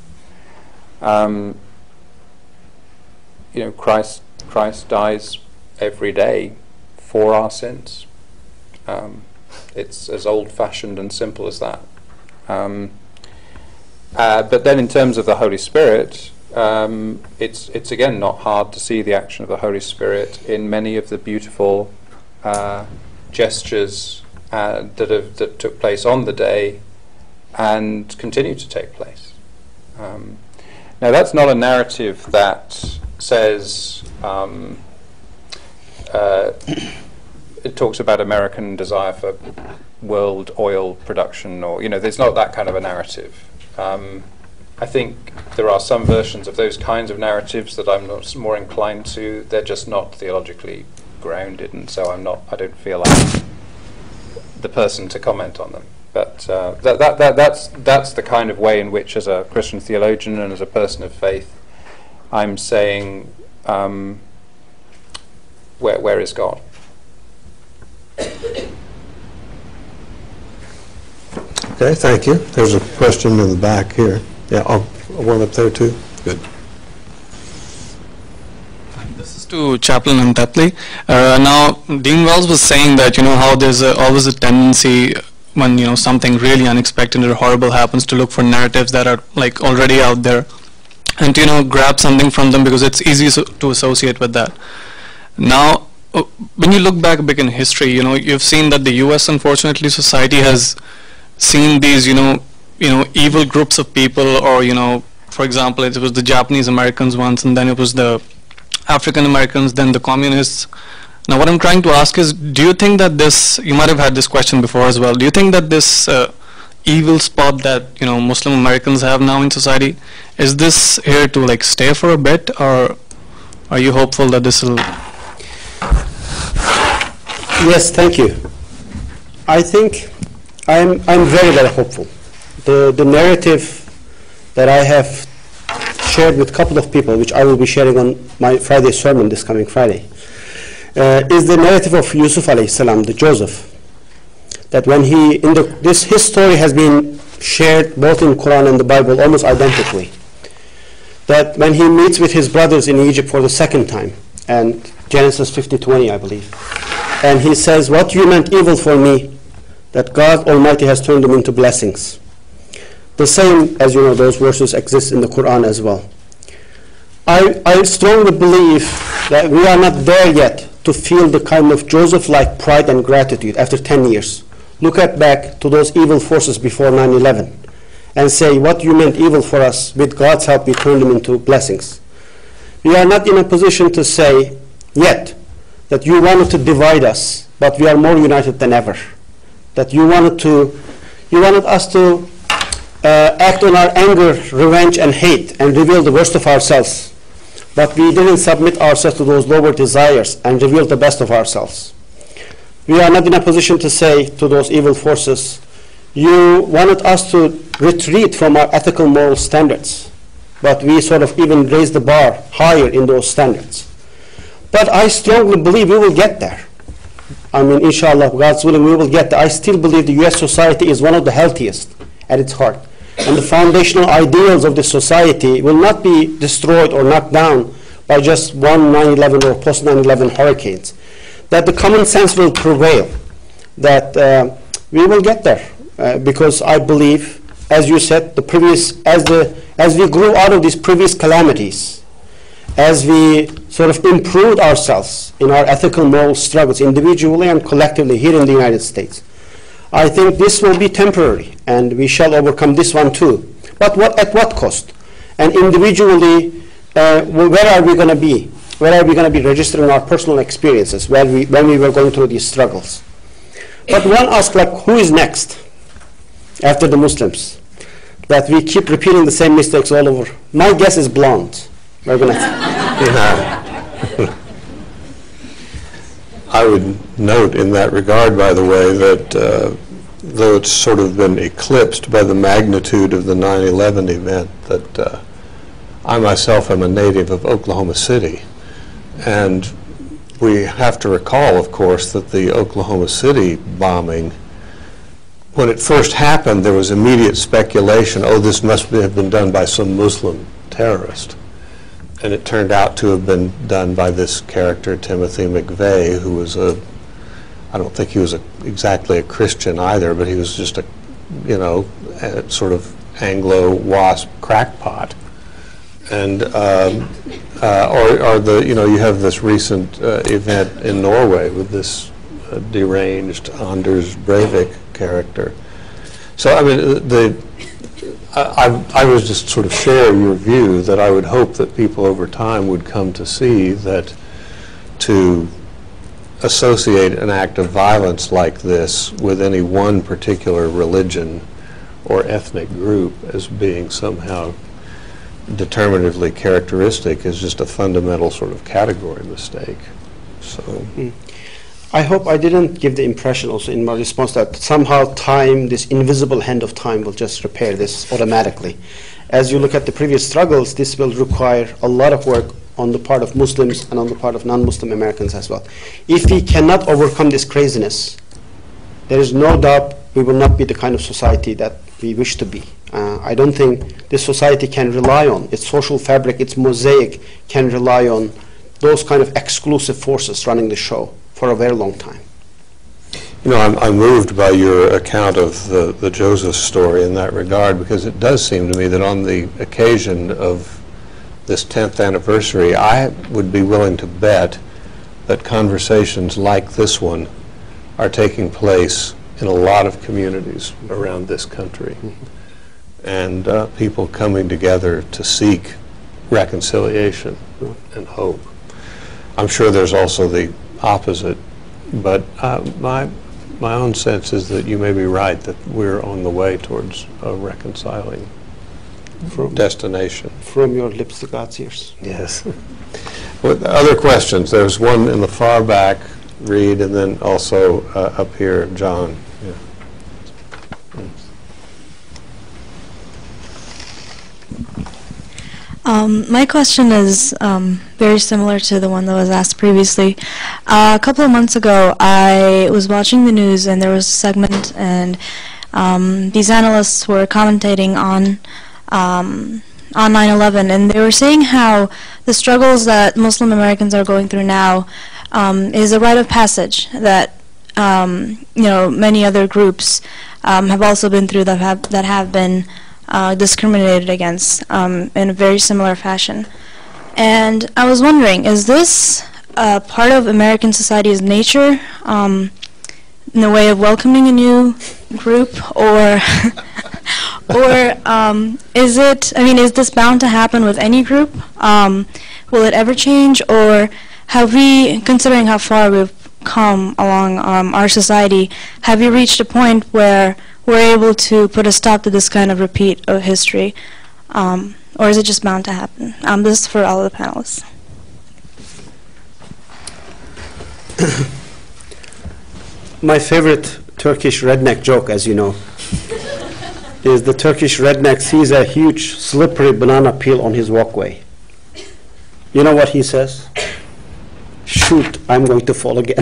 S4: Um, you know, Christ Christ dies every day for our sins. Um, it's as old-fashioned and simple as that. Um, uh, but then, in terms of the Holy Spirit, um, it's it's again not hard to see the action of the Holy Spirit in many of the beautiful uh, gestures Uh, that have that took place on the day and continue to take place. Um, now that's not a narrative that says um, uh, it talks about American desire for world oil production, or you know, there's not that kind of a narrative. Um, I think there are some versions of those kinds of narratives that I'm not more inclined to. They're just not theologically grounded, and so I'm not. I don't feel like the person to comment on them, but uh, that, that that that's that's the kind of way in which, as a Christian theologian and as a person of faith, I'm saying, um, where where is God?
S1: Okay, thank you. There's a question in the back here. Yeah, oh, one up there too. Good.
S7: This is to Chaplain Antepli. Uh, now, Dean Wells was saying that, you know, how there's a, always a tendency when, you know, something really unexpected or horrible happens to look for narratives that are, like, already out there and to, you know, grab something from them because it's easy so, to associate with that. Now, uh, when you look back a bit in history, you know, you've seen that the U S, unfortunately, society has seen these, you know, you know, evil groups of people, or, you know, for example, it was the Japanese Americans once, and then it was the African Americans, then the communists. Now what I'm trying to ask is, do you think that this, you might have had this question before as well, do you think that this uh, evil spot that, you know, Muslim Americans have now in society, is this here to like stay for a bit, or are you hopeful that this will?
S5: Yes, thank you. I think I'm I'm very very hopeful. The the narrative that I have shared with a couple of people, which I will be sharing on my Friday sermon this coming Friday, uh, is the narrative of Yusuf alayhi salam, the Joseph. That when he, in the, this, his story has been shared both in Quran and the Bible almost identically. That when he meets with his brothers in Egypt for the second time, and Genesis fifty twenty, I believe, and he says, what you meant evil for me, that God Almighty has turned them into blessings. The same, as you know, those verses exist in the Quran as well. I, I strongly believe that we are not there yet to feel the kind of Joseph-like pride and gratitude after ten years. Look at back to those evil forces before nine eleven and say, what you meant evil for us, with God's help we turn them into blessings. We are not in a position to say yet that you wanted to divide us, but we are more united than ever. That you wanted to, you wanted us to uh, act on our anger, revenge, and hate, and reveal the worst of ourselves. But we didn't submit ourselves to those lower desires and reveal the best of ourselves. We are not in a position to say to those evil forces, you wanted us to retreat from our ethical moral standards, but we sort of even raised the bar higher in those standards. But I strongly believe we will get there. I mean, inshallah, God's willing, we will get there. I still believe the U S society is one of the healthiest at its heart. And the foundational ideals of the society will not be destroyed or knocked down by just one nine eleven or post nine eleven hurricanes. That the common sense will prevail, that uh, we will get there. Uh, because I believe, as you said, the previous, as, the, as we grew out of these previous calamities, as we sort of improved ourselves in our ethical moral struggles individually and collectively here in the United States, I think this will be temporary, and we shall overcome this one too. But what, at what cost? And individually, uh, where are we going to be? Where are we going to be registering our personal experiences when we, when we were going through these struggles? But one asks, like, who is next after the Muslims? That we keep repeating the same mistakes all over. My guess is blonde. We're going to.
S1: I would note in that regard, by the way, that uh, though it's sort of been eclipsed by the magnitude of the nine eleven event, that uh, I myself am a native of Oklahoma City. And we have to recall, of course, that the Oklahoma City bombing, when it first happened, there was immediate speculation, oh, this must have been done by some Muslim terrorist. And it turned out to have been done by this character, Timothy McVeigh, who was a, I don't think he was a, exactly a Christian either, but he was just a, you know, a sort of Anglo-WASP crackpot. And, um, uh, or, or the, you know, you have this recent uh, event in Norway with this uh, deranged Anders Breivik character. So, I mean, the, I, I was just sort of share your view that I would hope that people over time would come to see that to associate an act of violence like this with any one particular religion or ethnic group as being somehow determinatively characteristic is just a fundamental sort of category mistake. So,
S5: mm. I hope I didn't give the impression also in my response that somehow time, this invisible hand of time, will just repair this automatically. As you look at the previous struggles, this will require a lot of work on the part of Muslims and on the part of non-Muslim Americans as well. If we cannot overcome this craziness, there is no doubt we will not be the kind of society that we wish to be. Uh, I don't think this society can rely on, its social fabric, its mosaic can rely on those kind of exclusive forces running the show for a very long time.
S1: You know, I'm, I'm moved by your account of the, the Joseph story in that regard, because it does seem to me that on the occasion of this tenth anniversary, I would be willing to bet that conversations like this one are taking place in a lot of communities around this country. Mm-hmm. And uh, people coming together to seek reconciliation and hope. I'm sure there's also the opposite, but uh, my my own sense is that you may be right, that we're on the way towards a reconciling from destination.
S5: From your lips to God's ears.
S1: Yes. With other questions? There's one in the far back, Reed, and then also uh, up here, John. Yeah.
S8: Um, my question is um, very similar to the one that was asked previously. Uh, a couple of months ago, I was watching the news, and there was a segment, and um, these analysts were commentating on um, on nine eleven, and they were saying how the struggles that Muslim Americans are going through now um, is a rite of passage that um, you know many other groups um, have also been through that have that have been. Uh, discriminated against um, in a very similar fashion. And I was wondering, is this uh, part of American society's nature um, in the way of welcoming a new group, or Or um, is it, I mean, is this bound to happen with any group? Um, will it ever change? Or have we, considering how far we've come along um, our society, have we reached a point where we're able to put a stop to this kind of repeat of history? Um, or is it just bound to happen? Um, this is for all of the panelists.
S5: My favorite Turkish redneck joke, as you know, is the Turkish redneck sees a huge slippery banana peel on his walkway. You know what he says? Shoot, I'm going to fall again.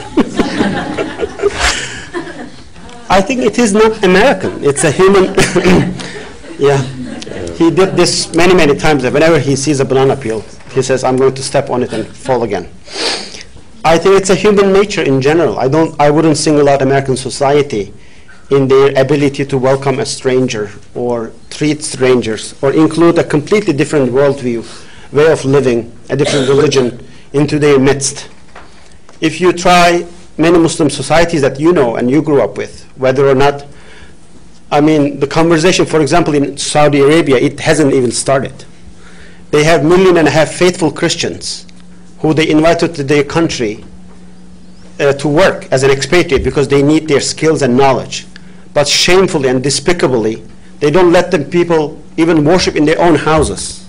S5: I think it is not American. It's a human. Yeah. He did this many, many times. Whenever he sees a banana peel, he says, I'm going to step on it and fall again. I think it's a human nature in general. I don't, I wouldn't single out American society in their ability to welcome a stranger or treat strangers or include a completely different worldview, way of living, a different religion into their midst. If you try many Muslim societies that you know and you grew up with, whether or not, I mean, the conversation, for example, in Saudi Arabia, it hasn't even started. They have million and a half faithful Christians who they invited to their country uh, to work as an expatriate because they need their skills and knowledge. But shamefully and despicably, they don't let the people even worship in their own houses.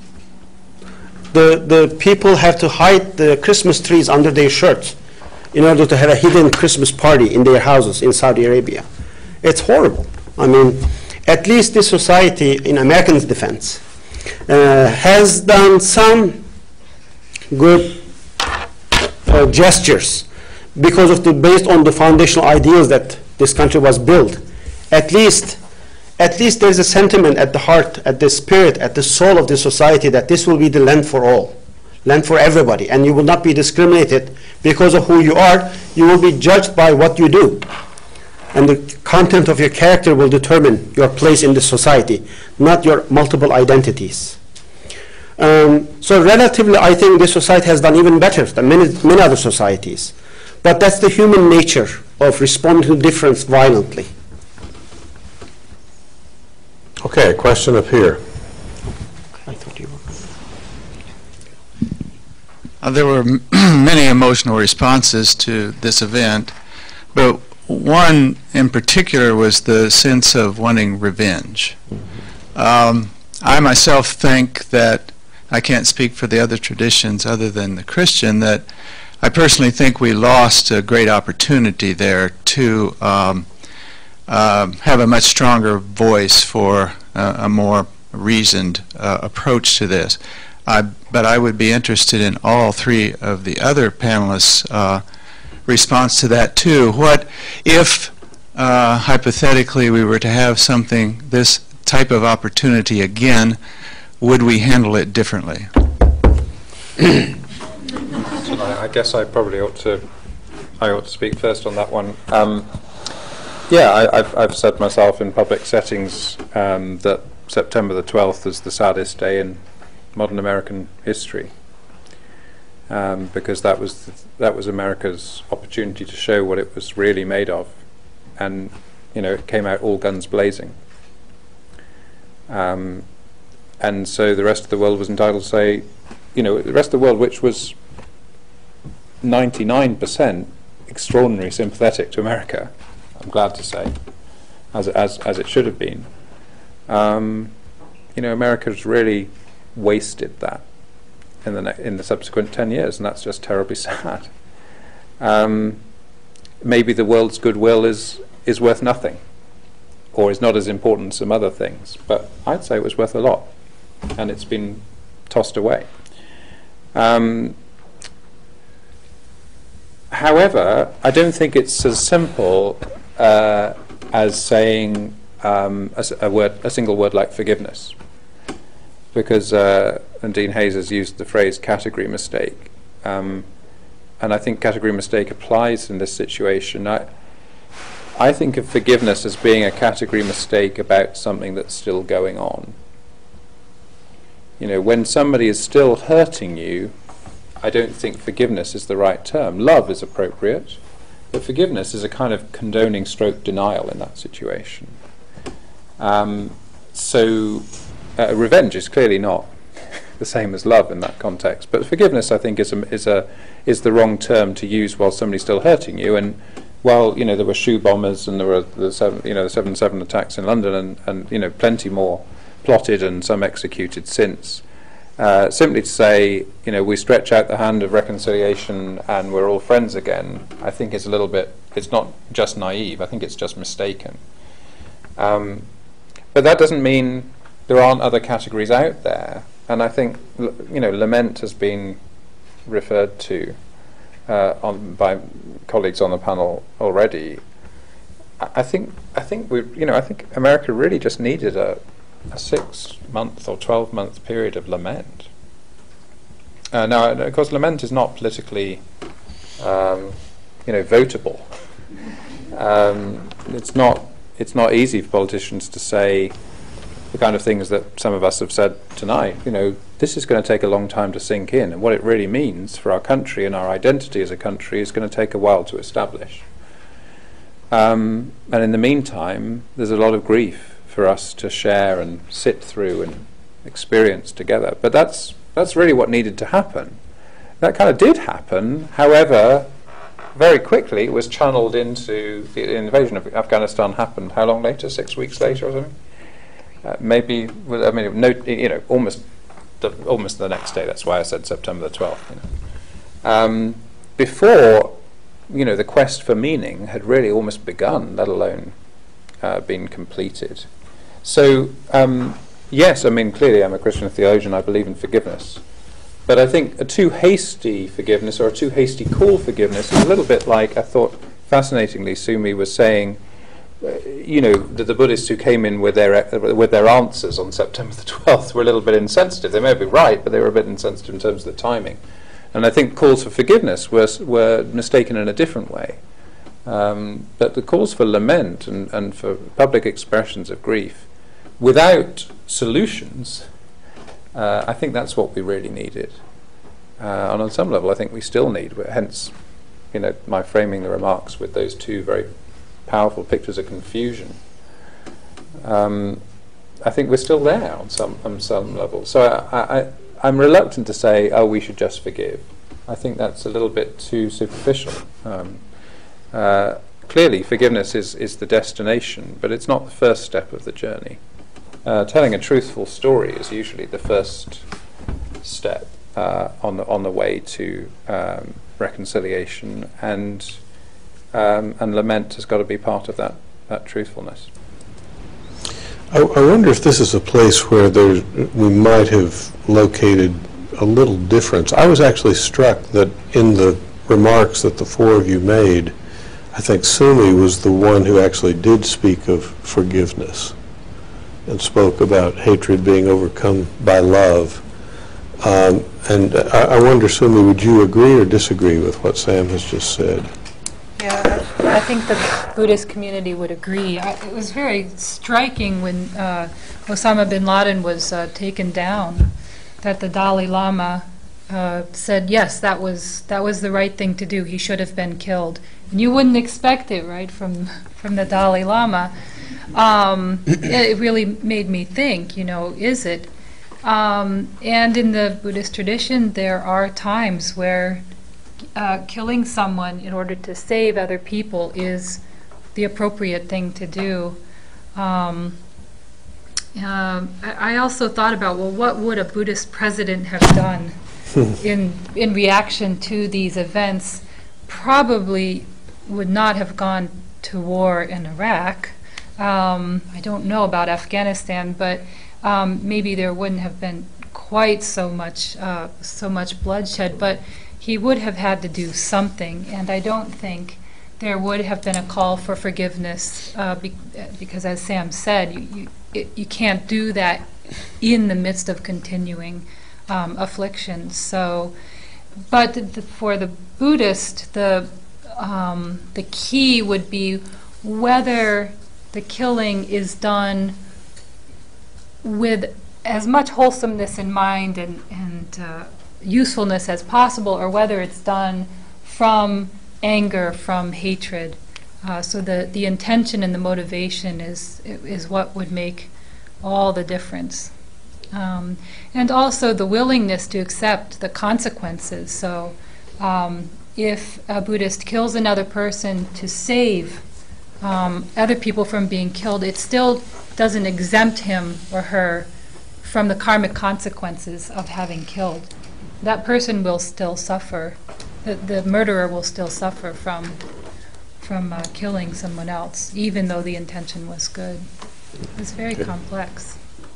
S5: The, the people have to hide the Christmas trees under their shirts in order to have a hidden Christmas party in their houses in Saudi Arabia. It's horrible. I mean, at least this society, in Americans' defense, uh, has done some good uh, gestures because of the, based on the foundational ideals that this country was built. At least, at least there's a sentiment at the heart, at the spirit, at the soul of the society that this will be the land for all, land for everybody, and you will not be discriminated because of who you are. You will be judged by what you do. And the content of your character will determine your place in the society, not your multiple identities. Um, so relatively, I think this society has done even better than many, many other societies. But that's the human nature of responding to difference violently.
S1: Okay, question up here.
S5: I thought you were.
S9: Uh, there were m many emotional responses to this event, but one in particular was the sense of wanting revenge. Mm-hmm. um, I myself think that, I can't speak for the other traditions other than the Christian, that I personally think we lost a great opportunity there to um, uh, have a much stronger voice for uh, a more reasoned uh, approach to this. I, but I would be interested in all three of the other panelists' uh, response to that too. What if, uh, hypothetically, we were to have something, this type of opportunity again, would we handle it differently?
S4: I guess I probably ought to, I ought to speak first on that one. Um, yeah, I, I've, I've said myself in public settings um, that September the twelfth is the saddest day in modern American history, um, because that was the, that was America's opportunity to show what it was really made of, and you know, it came out all guns blazing. Um, and so the rest of the world was entitled to say, you know, the rest of the world, which was ninety-nine percent extraordinarily sympathetic to America, I'm glad to say, as as as it should have been. Um, you know, America's really wasted that in the ne in the subsequent ten years, and that's just terribly sad. Um, maybe the world's goodwill is is worth nothing, or is not as important as some other things, but I'd say it was worth a lot, and it's been tossed away. Um, however, I don't think it's as simple uh, as saying um, a, a word, a single word like forgiveness, because uh, and Dean Hayes has used the phrase category mistake, um, and I think category mistake applies in this situation. I, I think of forgiveness as being a category mistake about something that's still going on. You know, when somebody is still hurting you, I don't think forgiveness is the right term. Love is appropriate, but forgiveness is a kind of condoning stroke denial in that situation. Um, so uh, revenge is clearly not the same as love in that context. But forgiveness, I think, is a, is a is the wrong term to use while somebody's still hurting you. And while you know there were shoe bombers and there were the seven, you know the seven seven attacks in London, and, and you know plenty more plotted and some executed since. Uh, simply to say, you know, we stretch out the hand of reconciliation and we're all friends again, I think is a little bit. It's not just naive. I think it's just mistaken. Um, but that doesn't mean there aren't other categories out there. And I think, you know, lament has been referred to uh, on by colleagues on the panel already. I, I think, I think we, you know, I think America really just needed a, a six-month or twelve-month period of lament. Uh, now, of course, lament is not politically, um, you know, votable. Um, it's not. It's not easy for politicians to say the kind of things that some of us have said tonight. You know, this is going to take a long time to sink in, and what it really means for our country and our identity as a country is going to take a while to establish. Um, and in the meantime, there's a lot of grief for us to share and sit through and experience together. But that's that's really what needed to happen. That kind of did happen. However, very quickly it was channeled into the invasion of Afghanistan. Happened how long later? Six weeks later or something. Uh, maybe, well, I mean, no, you know, almost, the, almost the next day. That's why I said September the twelfth. You know. um, before, you know, the quest for meaning had really almost begun, let alone uh, been completed. So, um, yes, I mean, clearly, I'm a Christian theologian. I believe in forgiveness, but I think a too hasty forgiveness or a too hasty call forgiveness is a little bit like, I thought, fascinatingly, Sumi was saying. You know, the, the Buddhists who came in with their uh, with their answers on September the twelfth were a little bit insensitive. They may be right, but they were a bit insensitive in terms of the timing. And I think calls for forgiveness were were mistaken in a different way. Um, but the calls for lament and, and for public expressions of grief, without solutions, uh, I think that's what we really needed. Uh, and on some level, I think we still need. Hence, you know, my framing the remarks with those two very powerful pictures of confusion. Um, I think we're still there on some on some level. So I, I, I'm reluctant to say, oh, we should just forgive. I think that's a little bit too superficial. Um, uh, clearly, forgiveness is, is the destination, but it's not the first step of the journey. Uh, telling a truthful story is usually the first step uh, on the on the way to um, reconciliation, and Um, and lament has got to be part of that, that truthfulness.
S1: I, I wonder if this is a place where there's, we might have located a little difference. I was actually struck that in the remarks that the four of you made, I think Sumi was the one who actually did speak of forgiveness and spoke about hatred being overcome by love. Um, and I, I wonder, Sumi, would you agree or disagree with what Sam has just said?
S3: Yeah, I think the Buddhist community would agree. I, it was very striking when uh, Osama bin Laden was uh, taken down, that the Dalai Lama uh, said, yes, that was that was the right thing to do. He should have been killed. And you wouldn't expect it, right, from from the Dalai Lama. Um, it really made me think, you know, is it? Um, and in the Buddhist tradition, there are times where Uh, killing someone in order to save other people is the appropriate thing to do. Um, uh, I, I also thought about, well, what would a Buddhist president have done in in reaction to these events? Probably would not have gone to war in Iraq. Um, I don't know about Afghanistan, but um, maybe there wouldn't have been quite so much uh, so much bloodshed. But he would have had to do something, and I don't think there would have been a call for forgiveness uh, be because, as Sam said, you, you, it, you can't do that in the midst of continuing um, afflictions. So, but the, for the Buddhist, the um, the key would be whether the killing is done with as much wholesomeness in mind and and uh, usefulness as possible, or whether it's done from anger, from hatred. Uh, so the, the intention and the motivation is, is what would make all the difference. Um, and also the willingness to accept the consequences. So um, if a Buddhist kills another person to save um, other people from being killed, it still doesn't exempt him or her from the karmic consequences of having killed. That person will still suffer. The, the murderer will still suffer from, from uh, killing someone else, even though the intention was good. It's very okay. complex.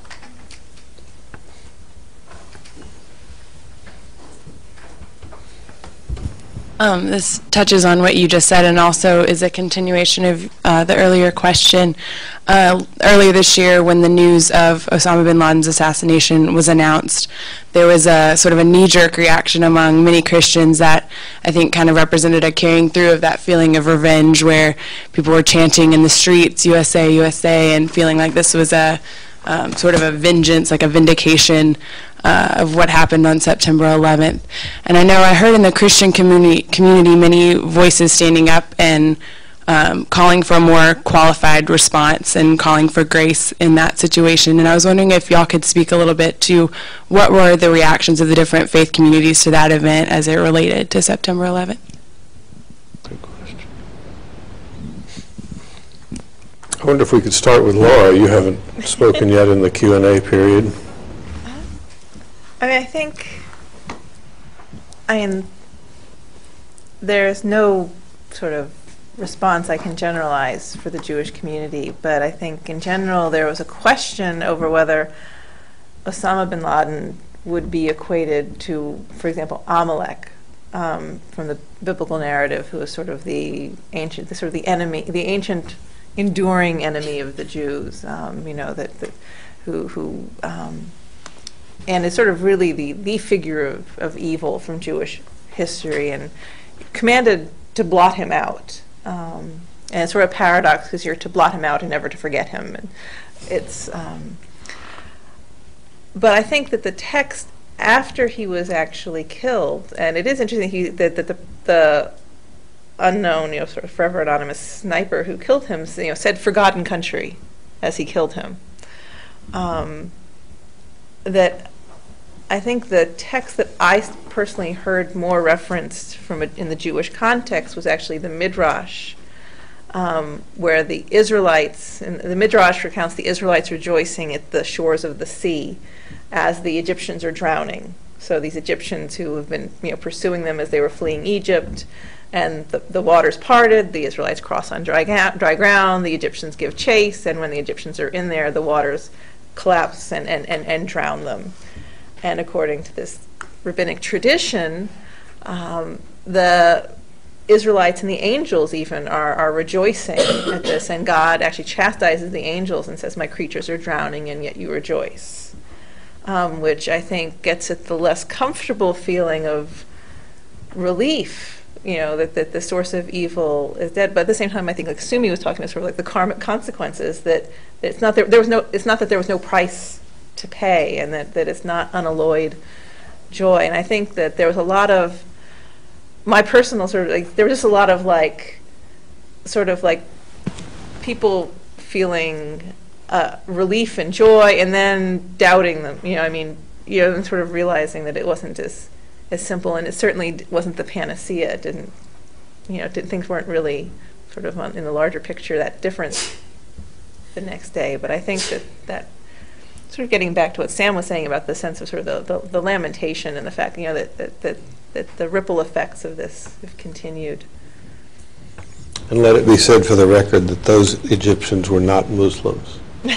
S10: Um, this touches on what you just said and also is a continuation of uh, the earlier question. Uh, earlier this year, when the news of Osama bin Laden's assassination was announced, there was a sort of a knee-jerk reaction among many Christians that I think kind of represented a carrying through of that feeling of revenge, where people were chanting in the streets, U S A, U S A, and feeling like this was a um, sort of a vengeance, like a vindication Uh, of what happened on September eleventh. And I know I heard in the Christian community, community many voices standing up and um, calling for a more qualified response and calling for grace in that situation. And I was wondering if y'all could speak a little bit to what were the reactions of the different faith communities to that event as it related to September eleventh.
S1: Good question. I wonder if we could start with Laura. You haven't spoken yet in the Q and A period.
S2: I mean, I think, I mean, there's no sort of response I can generalize for the Jewish community, but I think in general there was a question over whether Osama bin Laden would be equated to, for example, Amalek um, from the biblical narrative, who is sort of the ancient, the sort of the enemy, the ancient enduring enemy of the Jews, um, you know, that, that who, who um, and it's sort of really the, the figure of, of evil from Jewish history, and commanded to blot him out. Um, and it's sort of a paradox, because you're to blot him out and never to forget him. And it's, um, but I think that the text after he was actually killed, and it is interesting he, that, that the, the unknown, you know, sort of forever anonymous sniper who killed him, you know, said "forgotten country" as he killed him. Um, that I think the text that I personally heard more referenced from a, in the Jewish context was actually the Midrash, um, where the Israelites, and the Midrash recounts the Israelites rejoicing at the shores of the sea as the Egyptians are drowning. So these Egyptians who have been, you know, pursuing them as they were fleeing Egypt, and the, the waters parted, the Israelites cross on dry, ga- dry ground, the Egyptians give chase, and when the Egyptians are in there, the waters collapse and, and, and, and drown them. And according to this rabbinic tradition, um, the Israelites and the angels even are, are rejoicing at this, and God actually chastises the angels and says, "My creatures are drowning, and yet you rejoice," um, which I think gets at the less comfortable feeling of relief, you know, that, that the source of evil is dead. But at the same time, I think, like Sumi was talking about, sort of like the karmic consequences, that it's not there, there was no, it's not that there was no price to pay, and that, that it's not unalloyed joy. And I think that there was a lot of, my personal sort of, like, there was just a lot of like, sort of like people feeling uh, relief and joy, and then doubting them, you know, I mean, you know, and sort of realizing that it wasn't as, as simple, and it certainly wasn't the panacea. It didn't, you know, didn't, things weren't really sort of on, in the larger picture that different the next day. But I think that that sort of getting back to what Sam was saying about the sense of sort of the, the, the lamentation, and the fact, you know, that, that, that, that the ripple effects of this have continued.
S1: And let it be said for the record that those Egyptians were not Muslims.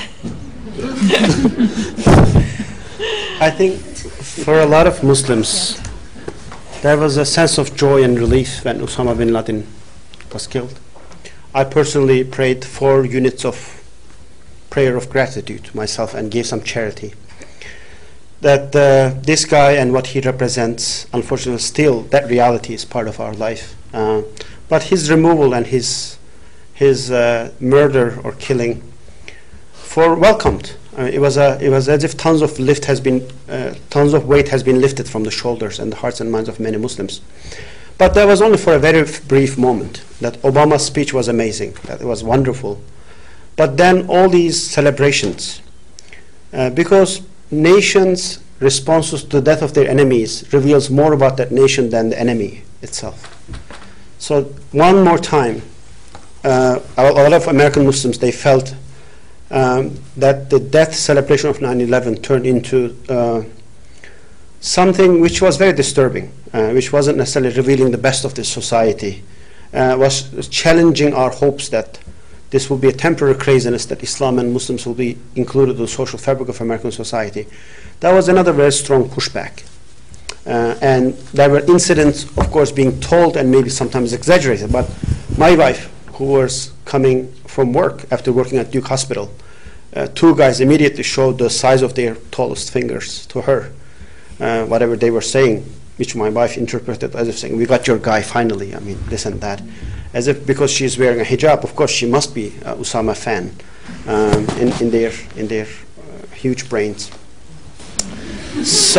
S5: I think for a lot of Muslims, yeah, there was a sense of joy and relief when Osama bin Laden was killed. I personally prayed four units of prayer of gratitude myself and gave some charity. That uh, this guy and what he represents, unfortunately, still that reality is part of our life. Uh, but his removal and his his uh, murder or killing, for welcomed. Uh, it was a it was as if tons of lift has been uh, tons of weight has been lifted from the shoulders and the hearts and minds of many Muslims. But that was only for a very f- brief moment. That Obama's speech was amazing. That it was wonderful. But then all these celebrations, uh, because nations' responses to the death of their enemies reveals more about that nation than the enemy itself. So one more time, uh, a, a lot of American Muslims, they felt um, that the death celebration of nine eleven turned into uh, something which was very disturbing, uh, which wasn't necessarily revealing the best of the society, uh, was challenging our hopes that this will be a temporary craziness, that Islam and Muslims will be included in the social fabric of American society. That was another very strong pushback. Uh, and there were incidents, of course, being told and maybe sometimes exaggerated. But my wife, who was coming from work after working at Duke Hospital, uh, two guys immediately showed the size of their tallest fingers to her, uh, whatever they were saying, which my wife interpreted as if saying, "We got your guy finally," I mean, this and that. As if because she's wearing a hijab, of course she must be a Usama fan um, in, in their, in their uh, huge brains. So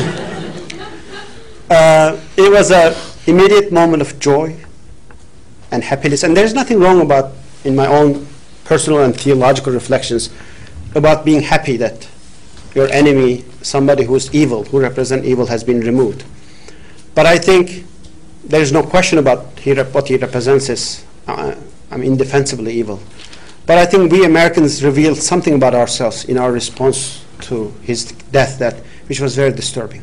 S5: uh, it was an immediate moment of joy and happiness. And there's nothing wrong about, in my own personal and theological reflections, about being happy that your enemy, somebody who is evil, who represents evil, has been removed. But I think there is no question about he rep- what he represents is uh, I mean, indefensibly evil. But I think we Americans revealed something about ourselves in our response to his death, that which was very disturbing.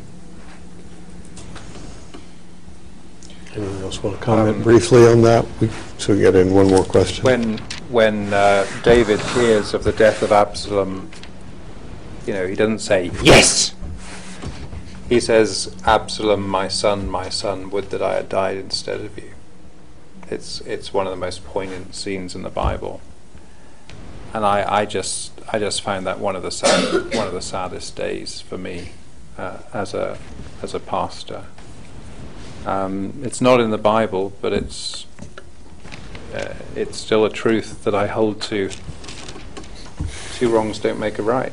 S1: Anyone else want to comment um, briefly on that? We, so we get in one more question.
S4: When when uh, David hears of the death of Absalom, you know, he doesn't say yes. He says, "Absalom, my son, my son, would that I had died instead of you." It's it's one of the most poignant scenes in the Bible, and I, I just I just find that one of the sad, one of the saddest days for me uh, as a as a pastor. Um, it's not in the Bible, but it's uh, it's still a truth that I hold to. Two wrongs don't make a right.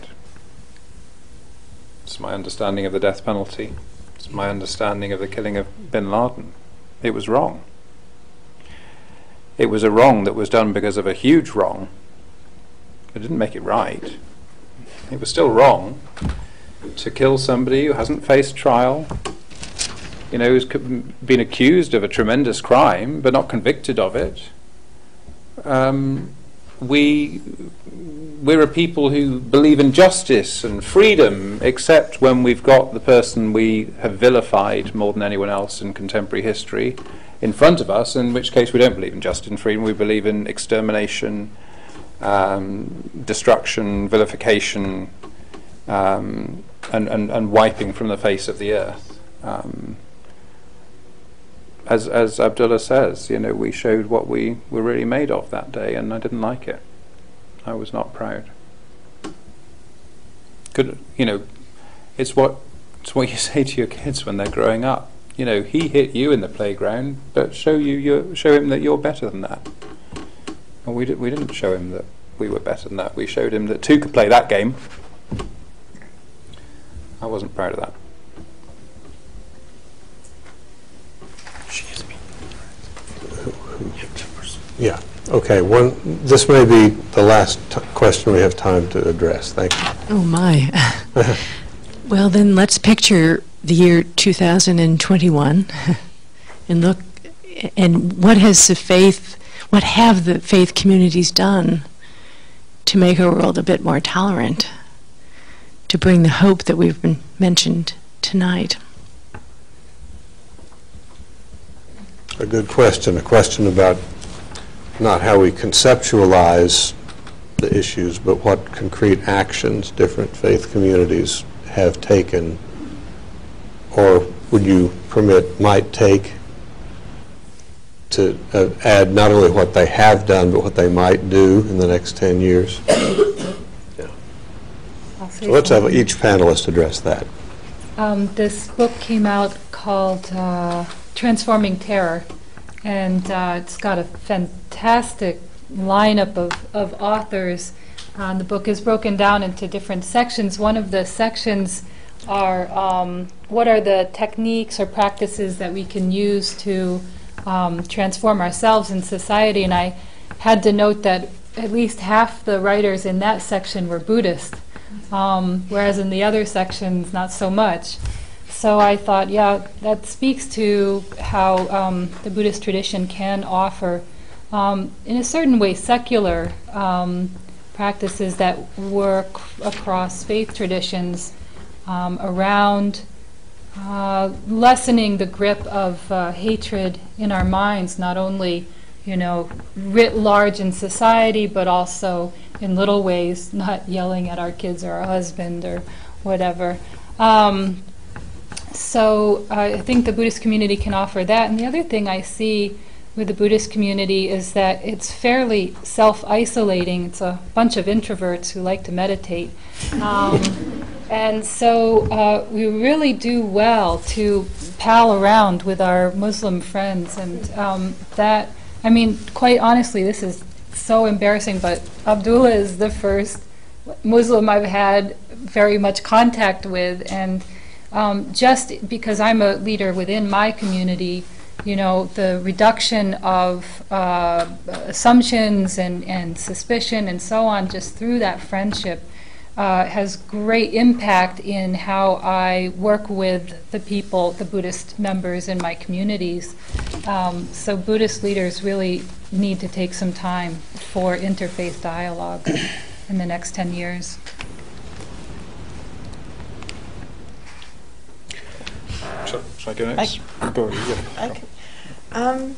S4: It's my understanding of the death penalty. It's my understanding of the killing of bin Laden. It was wrong. It was a wrong that was done because of a huge wrong. It didn't make it right. It was still wrong to kill somebody who hasn't faced trial, you know, who's been accused of a tremendous crime but not convicted of it. Um, we... We're a people who believe in justice and freedom, except when we've got the person we have vilified more than anyone else in contemporary history in front of us, in which case we don't believe in justice and freedom. We believe in extermination, um, destruction, vilification, um, and, and, and wiping from the face of the earth. Um, as, as Abdullah says, you know, we showed what we were really made of that day, and I didn't like it. I was not proud. Could you know? It's what it's what you say to your kids when they're growing up. You know, he hit you in the playground, but show you your, show him that you're better than that. And we did, we didn't show him that we were better than that. We showed him that two could play that game. I wasn't proud of that.
S1: Yeah. Okay. One. This may be the last t- question we have time to address. Thank you.
S11: Oh my. Well, then let's picture the year two thousand twenty-one, and look, and what has the faith, what have the faith communities done to make our world a bit more tolerant, to bring the hope that we've been mentioned tonight?
S1: A good question. A question about not how we conceptualize the issues, but what concrete actions different faith communities have taken, or would you permit might take, to uh, add not only what they have done, but what they might do in the next ten years? Yeah. So let's have each panelist address that.
S3: Um, this book came out called uh, Transforming Terror, and uh, it's got a fantastic lineup of, of authors. Uh, the book is broken down into different sections. One of the sections are um, what are the techniques or practices that we can use to um, transform ourselves in society. And I had to note that at least half the writers in that section were Buddhist, um, whereas in the other sections, not so much. So I thought, yeah, that speaks to how um, the Buddhist tradition can offer, um, in a certain way, secular um, practices that work across faith traditions um, around uh, lessening the grip of uh, hatred in our minds, not only, you know, writ large in society, but also in little ways, not yelling at our kids or our husband or whatever. Um, so uh, I think the Buddhist community can offer that. And the other thing I see with the Buddhist community is that it's fairly self-isolating. It's a bunch of introverts who like to meditate. Um, and so uh, we really do well to pal around with our Muslim friends. And um, that, I mean, quite honestly, this is so embarrassing, but Abdullah is the first Muslim I've had very much contact with. And um, just because I'm a leader within my community, you know, the reduction of uh, assumptions and, and suspicion and so on, just through that friendship, uh, has great impact in how I work with the people, the Buddhist members in my communities. Um, so Buddhist leaders really need to take some time for interfaith dialogue in the next ten years.
S12: Shall, shall I go next?
S2: I,
S12: go yeah.
S2: I can, um,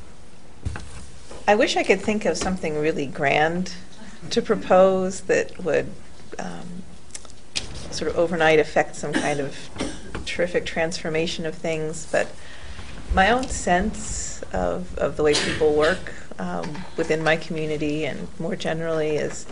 S2: I wish I could think of something really grand to propose that would um, sort of overnight affect some kind of terrific transformation of things, but my own sense of, of the way people work um, within my community and more generally is,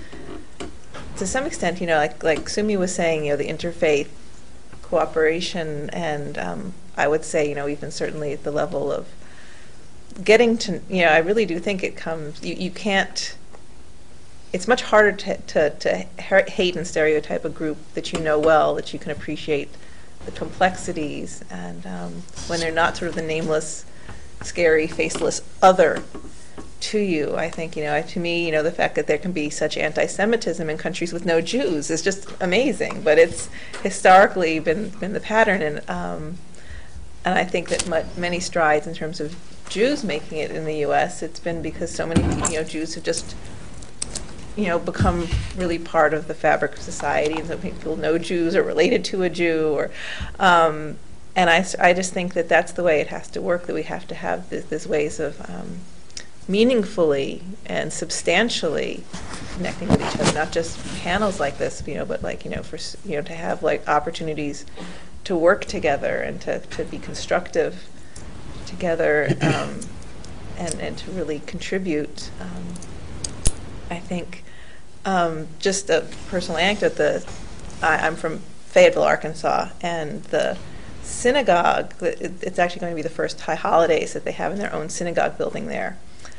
S2: to some extent, you know, like, like Sumi was saying, you know, the interfaith cooperation, and um, I would say, you know, even certainly at the level of getting to, you know, I really do think it comes, you, you can't, it's much harder to, to, to hate and stereotype a group that you know well, that you can appreciate the complexities, and um, when they're not sort of the nameless, scary, faceless other to you. I think, you know, to me, you know, the fact that there can be such anti-Semitism in countries with no Jews is just amazing, but it's historically been, been the pattern, and um, and I think that m many strides in terms of Jews making it in the U S, it's been because so many, you know, Jews have just, you know, become really part of the fabric of society, and so people know Jews or related to a Jew, or, um, and I, I just think that that's the way it has to work, that we have to have this, this ways of um, meaningfully and substantially connecting with each other, not just panels like this, you know, but like, you know, for, you know, to have like opportunities to work together and to, to be constructive together, um, and, and to really contribute. Um, I think um, just a personal anecdote, the, I, I'm from Fayetteville, Arkansas, and the synagogue, it, it's actually going to be the first high holidays that they have in their own synagogue building there.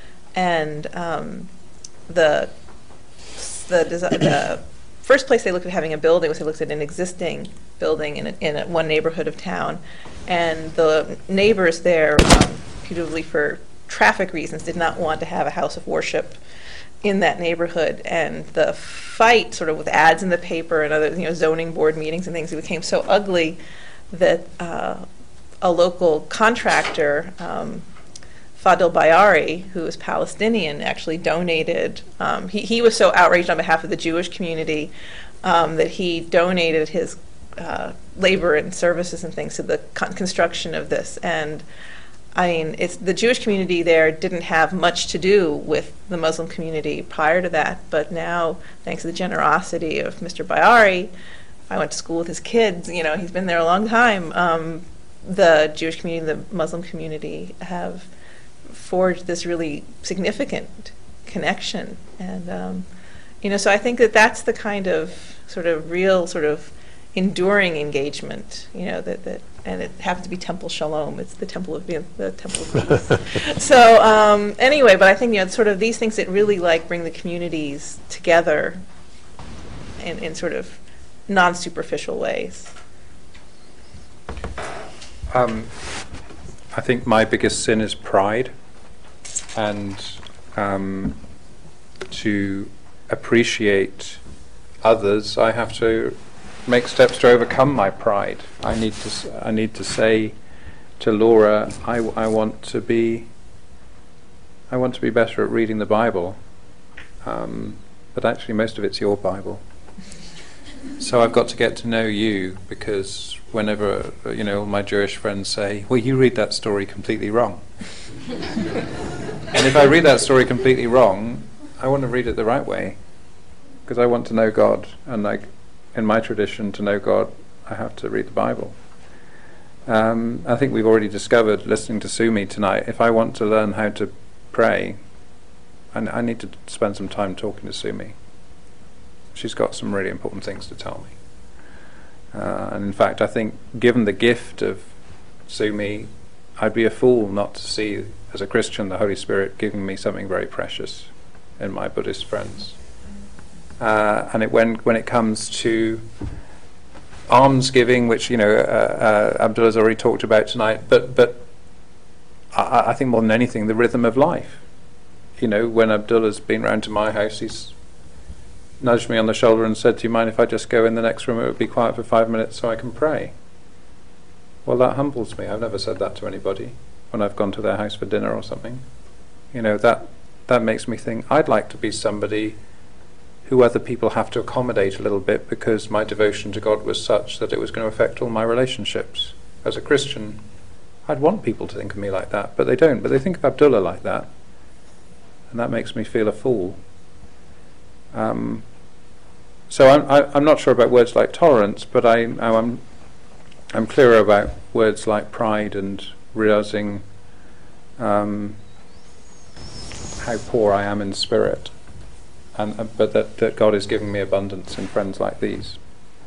S2: And um, the, the, the first place they looked at having a building was they looked at an existing building in, a, in a, one neighborhood of town. And the neighbors there, um, putatively for traffic reasons, did not want to have a house of worship in that neighborhood. And the fight, sort of with ads in the paper and other, you know, zoning board meetings and things, it became so ugly that uh, a local contractor, um, Fadil Bayari, who is Palestinian, actually donated, um, he, he was so outraged on behalf of the Jewish community um, that he donated his uh, labor and services and things to the con construction of this. And I mean, it's, the Jewish community there didn't have much to do with the Muslim community prior to that, but now, thanks to the generosity of Mister Bayari, I went to school with his kids, you know, he's been there a long time, um, the Jewish community, the Muslim community have forged this really significant connection. And, um, you know, so I think that that's the kind of sort of real sort of enduring engagement, you know, that, that and it happens to be Temple Shalom. It's the temple of the temple of peace. So um, anyway, but I think, you know, sort of these things that really like bring the communities together in, in sort of non-superficial ways.
S4: Um, I think my biggest sin is pride, and um, to appreciate others, I have to make steps to overcome my pride. I need to. S- I need to say to Laura, I, w- I want to be. I want to be better at reading the Bible, um, but actually most of it's your Bible. So I've got to get to know you, because whenever, you know, my Jewish friends say, well, you read that story completely wrong. And if I read that story completely wrong, I want to read it the right way, because I want to know God. And like in my tradition, to know God, I have to read the Bible. Um, I think we've already discovered, listening to Sumi tonight, if I want to learn how to pray, I, I need to spend some time talking to Sumi. She's got some really important things to tell me. Uh, and in fact, I think given the gift of Sumi, I'd be a fool not to see, as a Christian, the Holy Spirit giving me something very precious in my Buddhist friends. Uh, and it, when, when it comes to almsgiving, which, you know, uh, uh, Abdullah's already talked about tonight, but, but I, I think more than anything, the rhythm of life. You know, when Abdullah's been round to my house, he's nudged me on the shoulder and said, do you mind if I just go in the next room? It would be quiet for five minutes so I can pray. Well, that humbles me. I've never said that to anybody when I've gone to their house for dinner or something. You know, that that makes me think I'd like to be somebody who other people have to accommodate a little bit, because my devotion to God was such that it was going to affect all my relationships. As a Christian, I'd want people to think of me like that, but they don't. But they think of Abdullah like that, and that makes me feel a fool. Um, so I'm, I, I'm not sure about words like tolerance, but I, I'm, I'm clearer about words like pride and realizing um, how poor I am in spirit, and uh, but that, that God is giving me abundance in friends like these.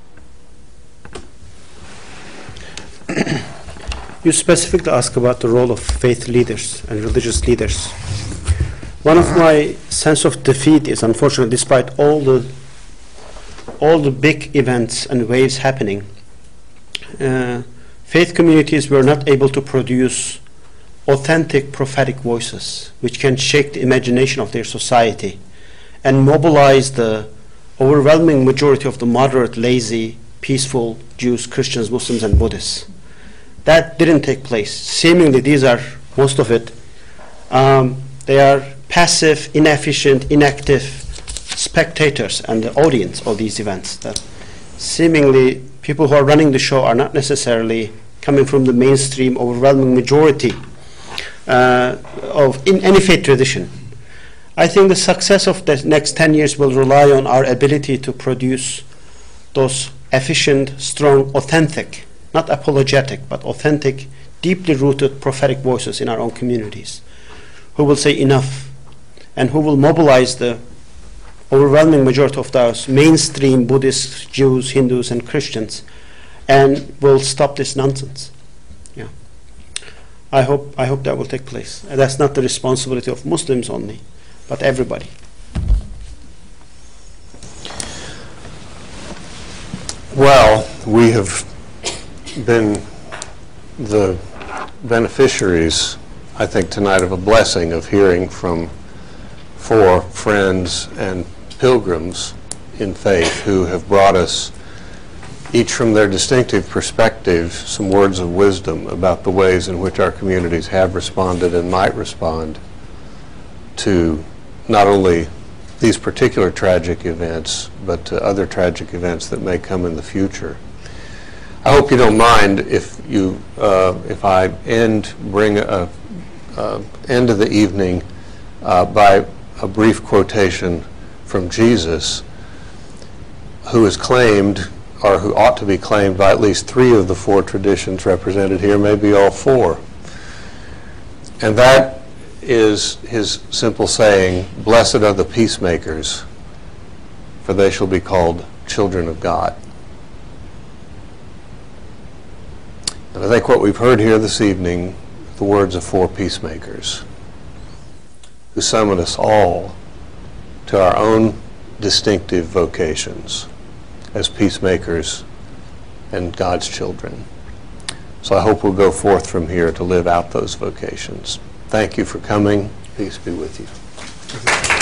S5: You specifically ask about the role of faith leaders and religious leaders. One of my sense of defeat is, unfortunately, despite all the all the big events and waves happening, uh, faith communities were not able to produce authentic prophetic voices which can shake the imagination of their society and mobilize the overwhelming majority of the moderate, lazy, peaceful Jews, Christians, Muslims, and Buddhists. That didn't take place. Seemingly, these are, most of it, um, they are passive, inefficient, inactive spectators and the audience of these events. That seemingly people who are running the show are not necessarily coming from the mainstream, overwhelming majority uh, of in any faith tradition. I think the success of the next ten years will rely on our ability to produce those efficient, strong, authentic, not apologetic, but authentic, deeply rooted prophetic voices in our own communities, who will say enough, and who will mobilize the overwhelming majority of those mainstream Buddhists, Jews, Hindus, and Christians, and will stop this nonsense. Yeah, I hope I hope that will take place. And that's not the responsibility of Muslims only, but everybody.
S1: Well, we have been the beneficiaries, I think, tonight of a blessing of hearing from four friends and pilgrims in faith who have brought us, each from their distinctive perspectives, some words of wisdom about the ways in which our communities have responded and might respond to not only these particular tragic events, but to other tragic events that may come in the future. I hope you don't mind if you, uh, if I end, bring a, a end of the evening uh, by a brief quotation from Jesus, who is claimed, or who ought to be claimed by at least three of the four traditions represented here, maybe all four. And that is his simple saying, "Blessed are the peacemakers, for they shall be called children of God." And I think what we've heard here this evening, the words of four peacemakers, who summon us all to our own distinctive vocations as peacemakers and God's children. So I hope we'll go forth from here to live out those vocations. Thank you for coming. Peace be with you.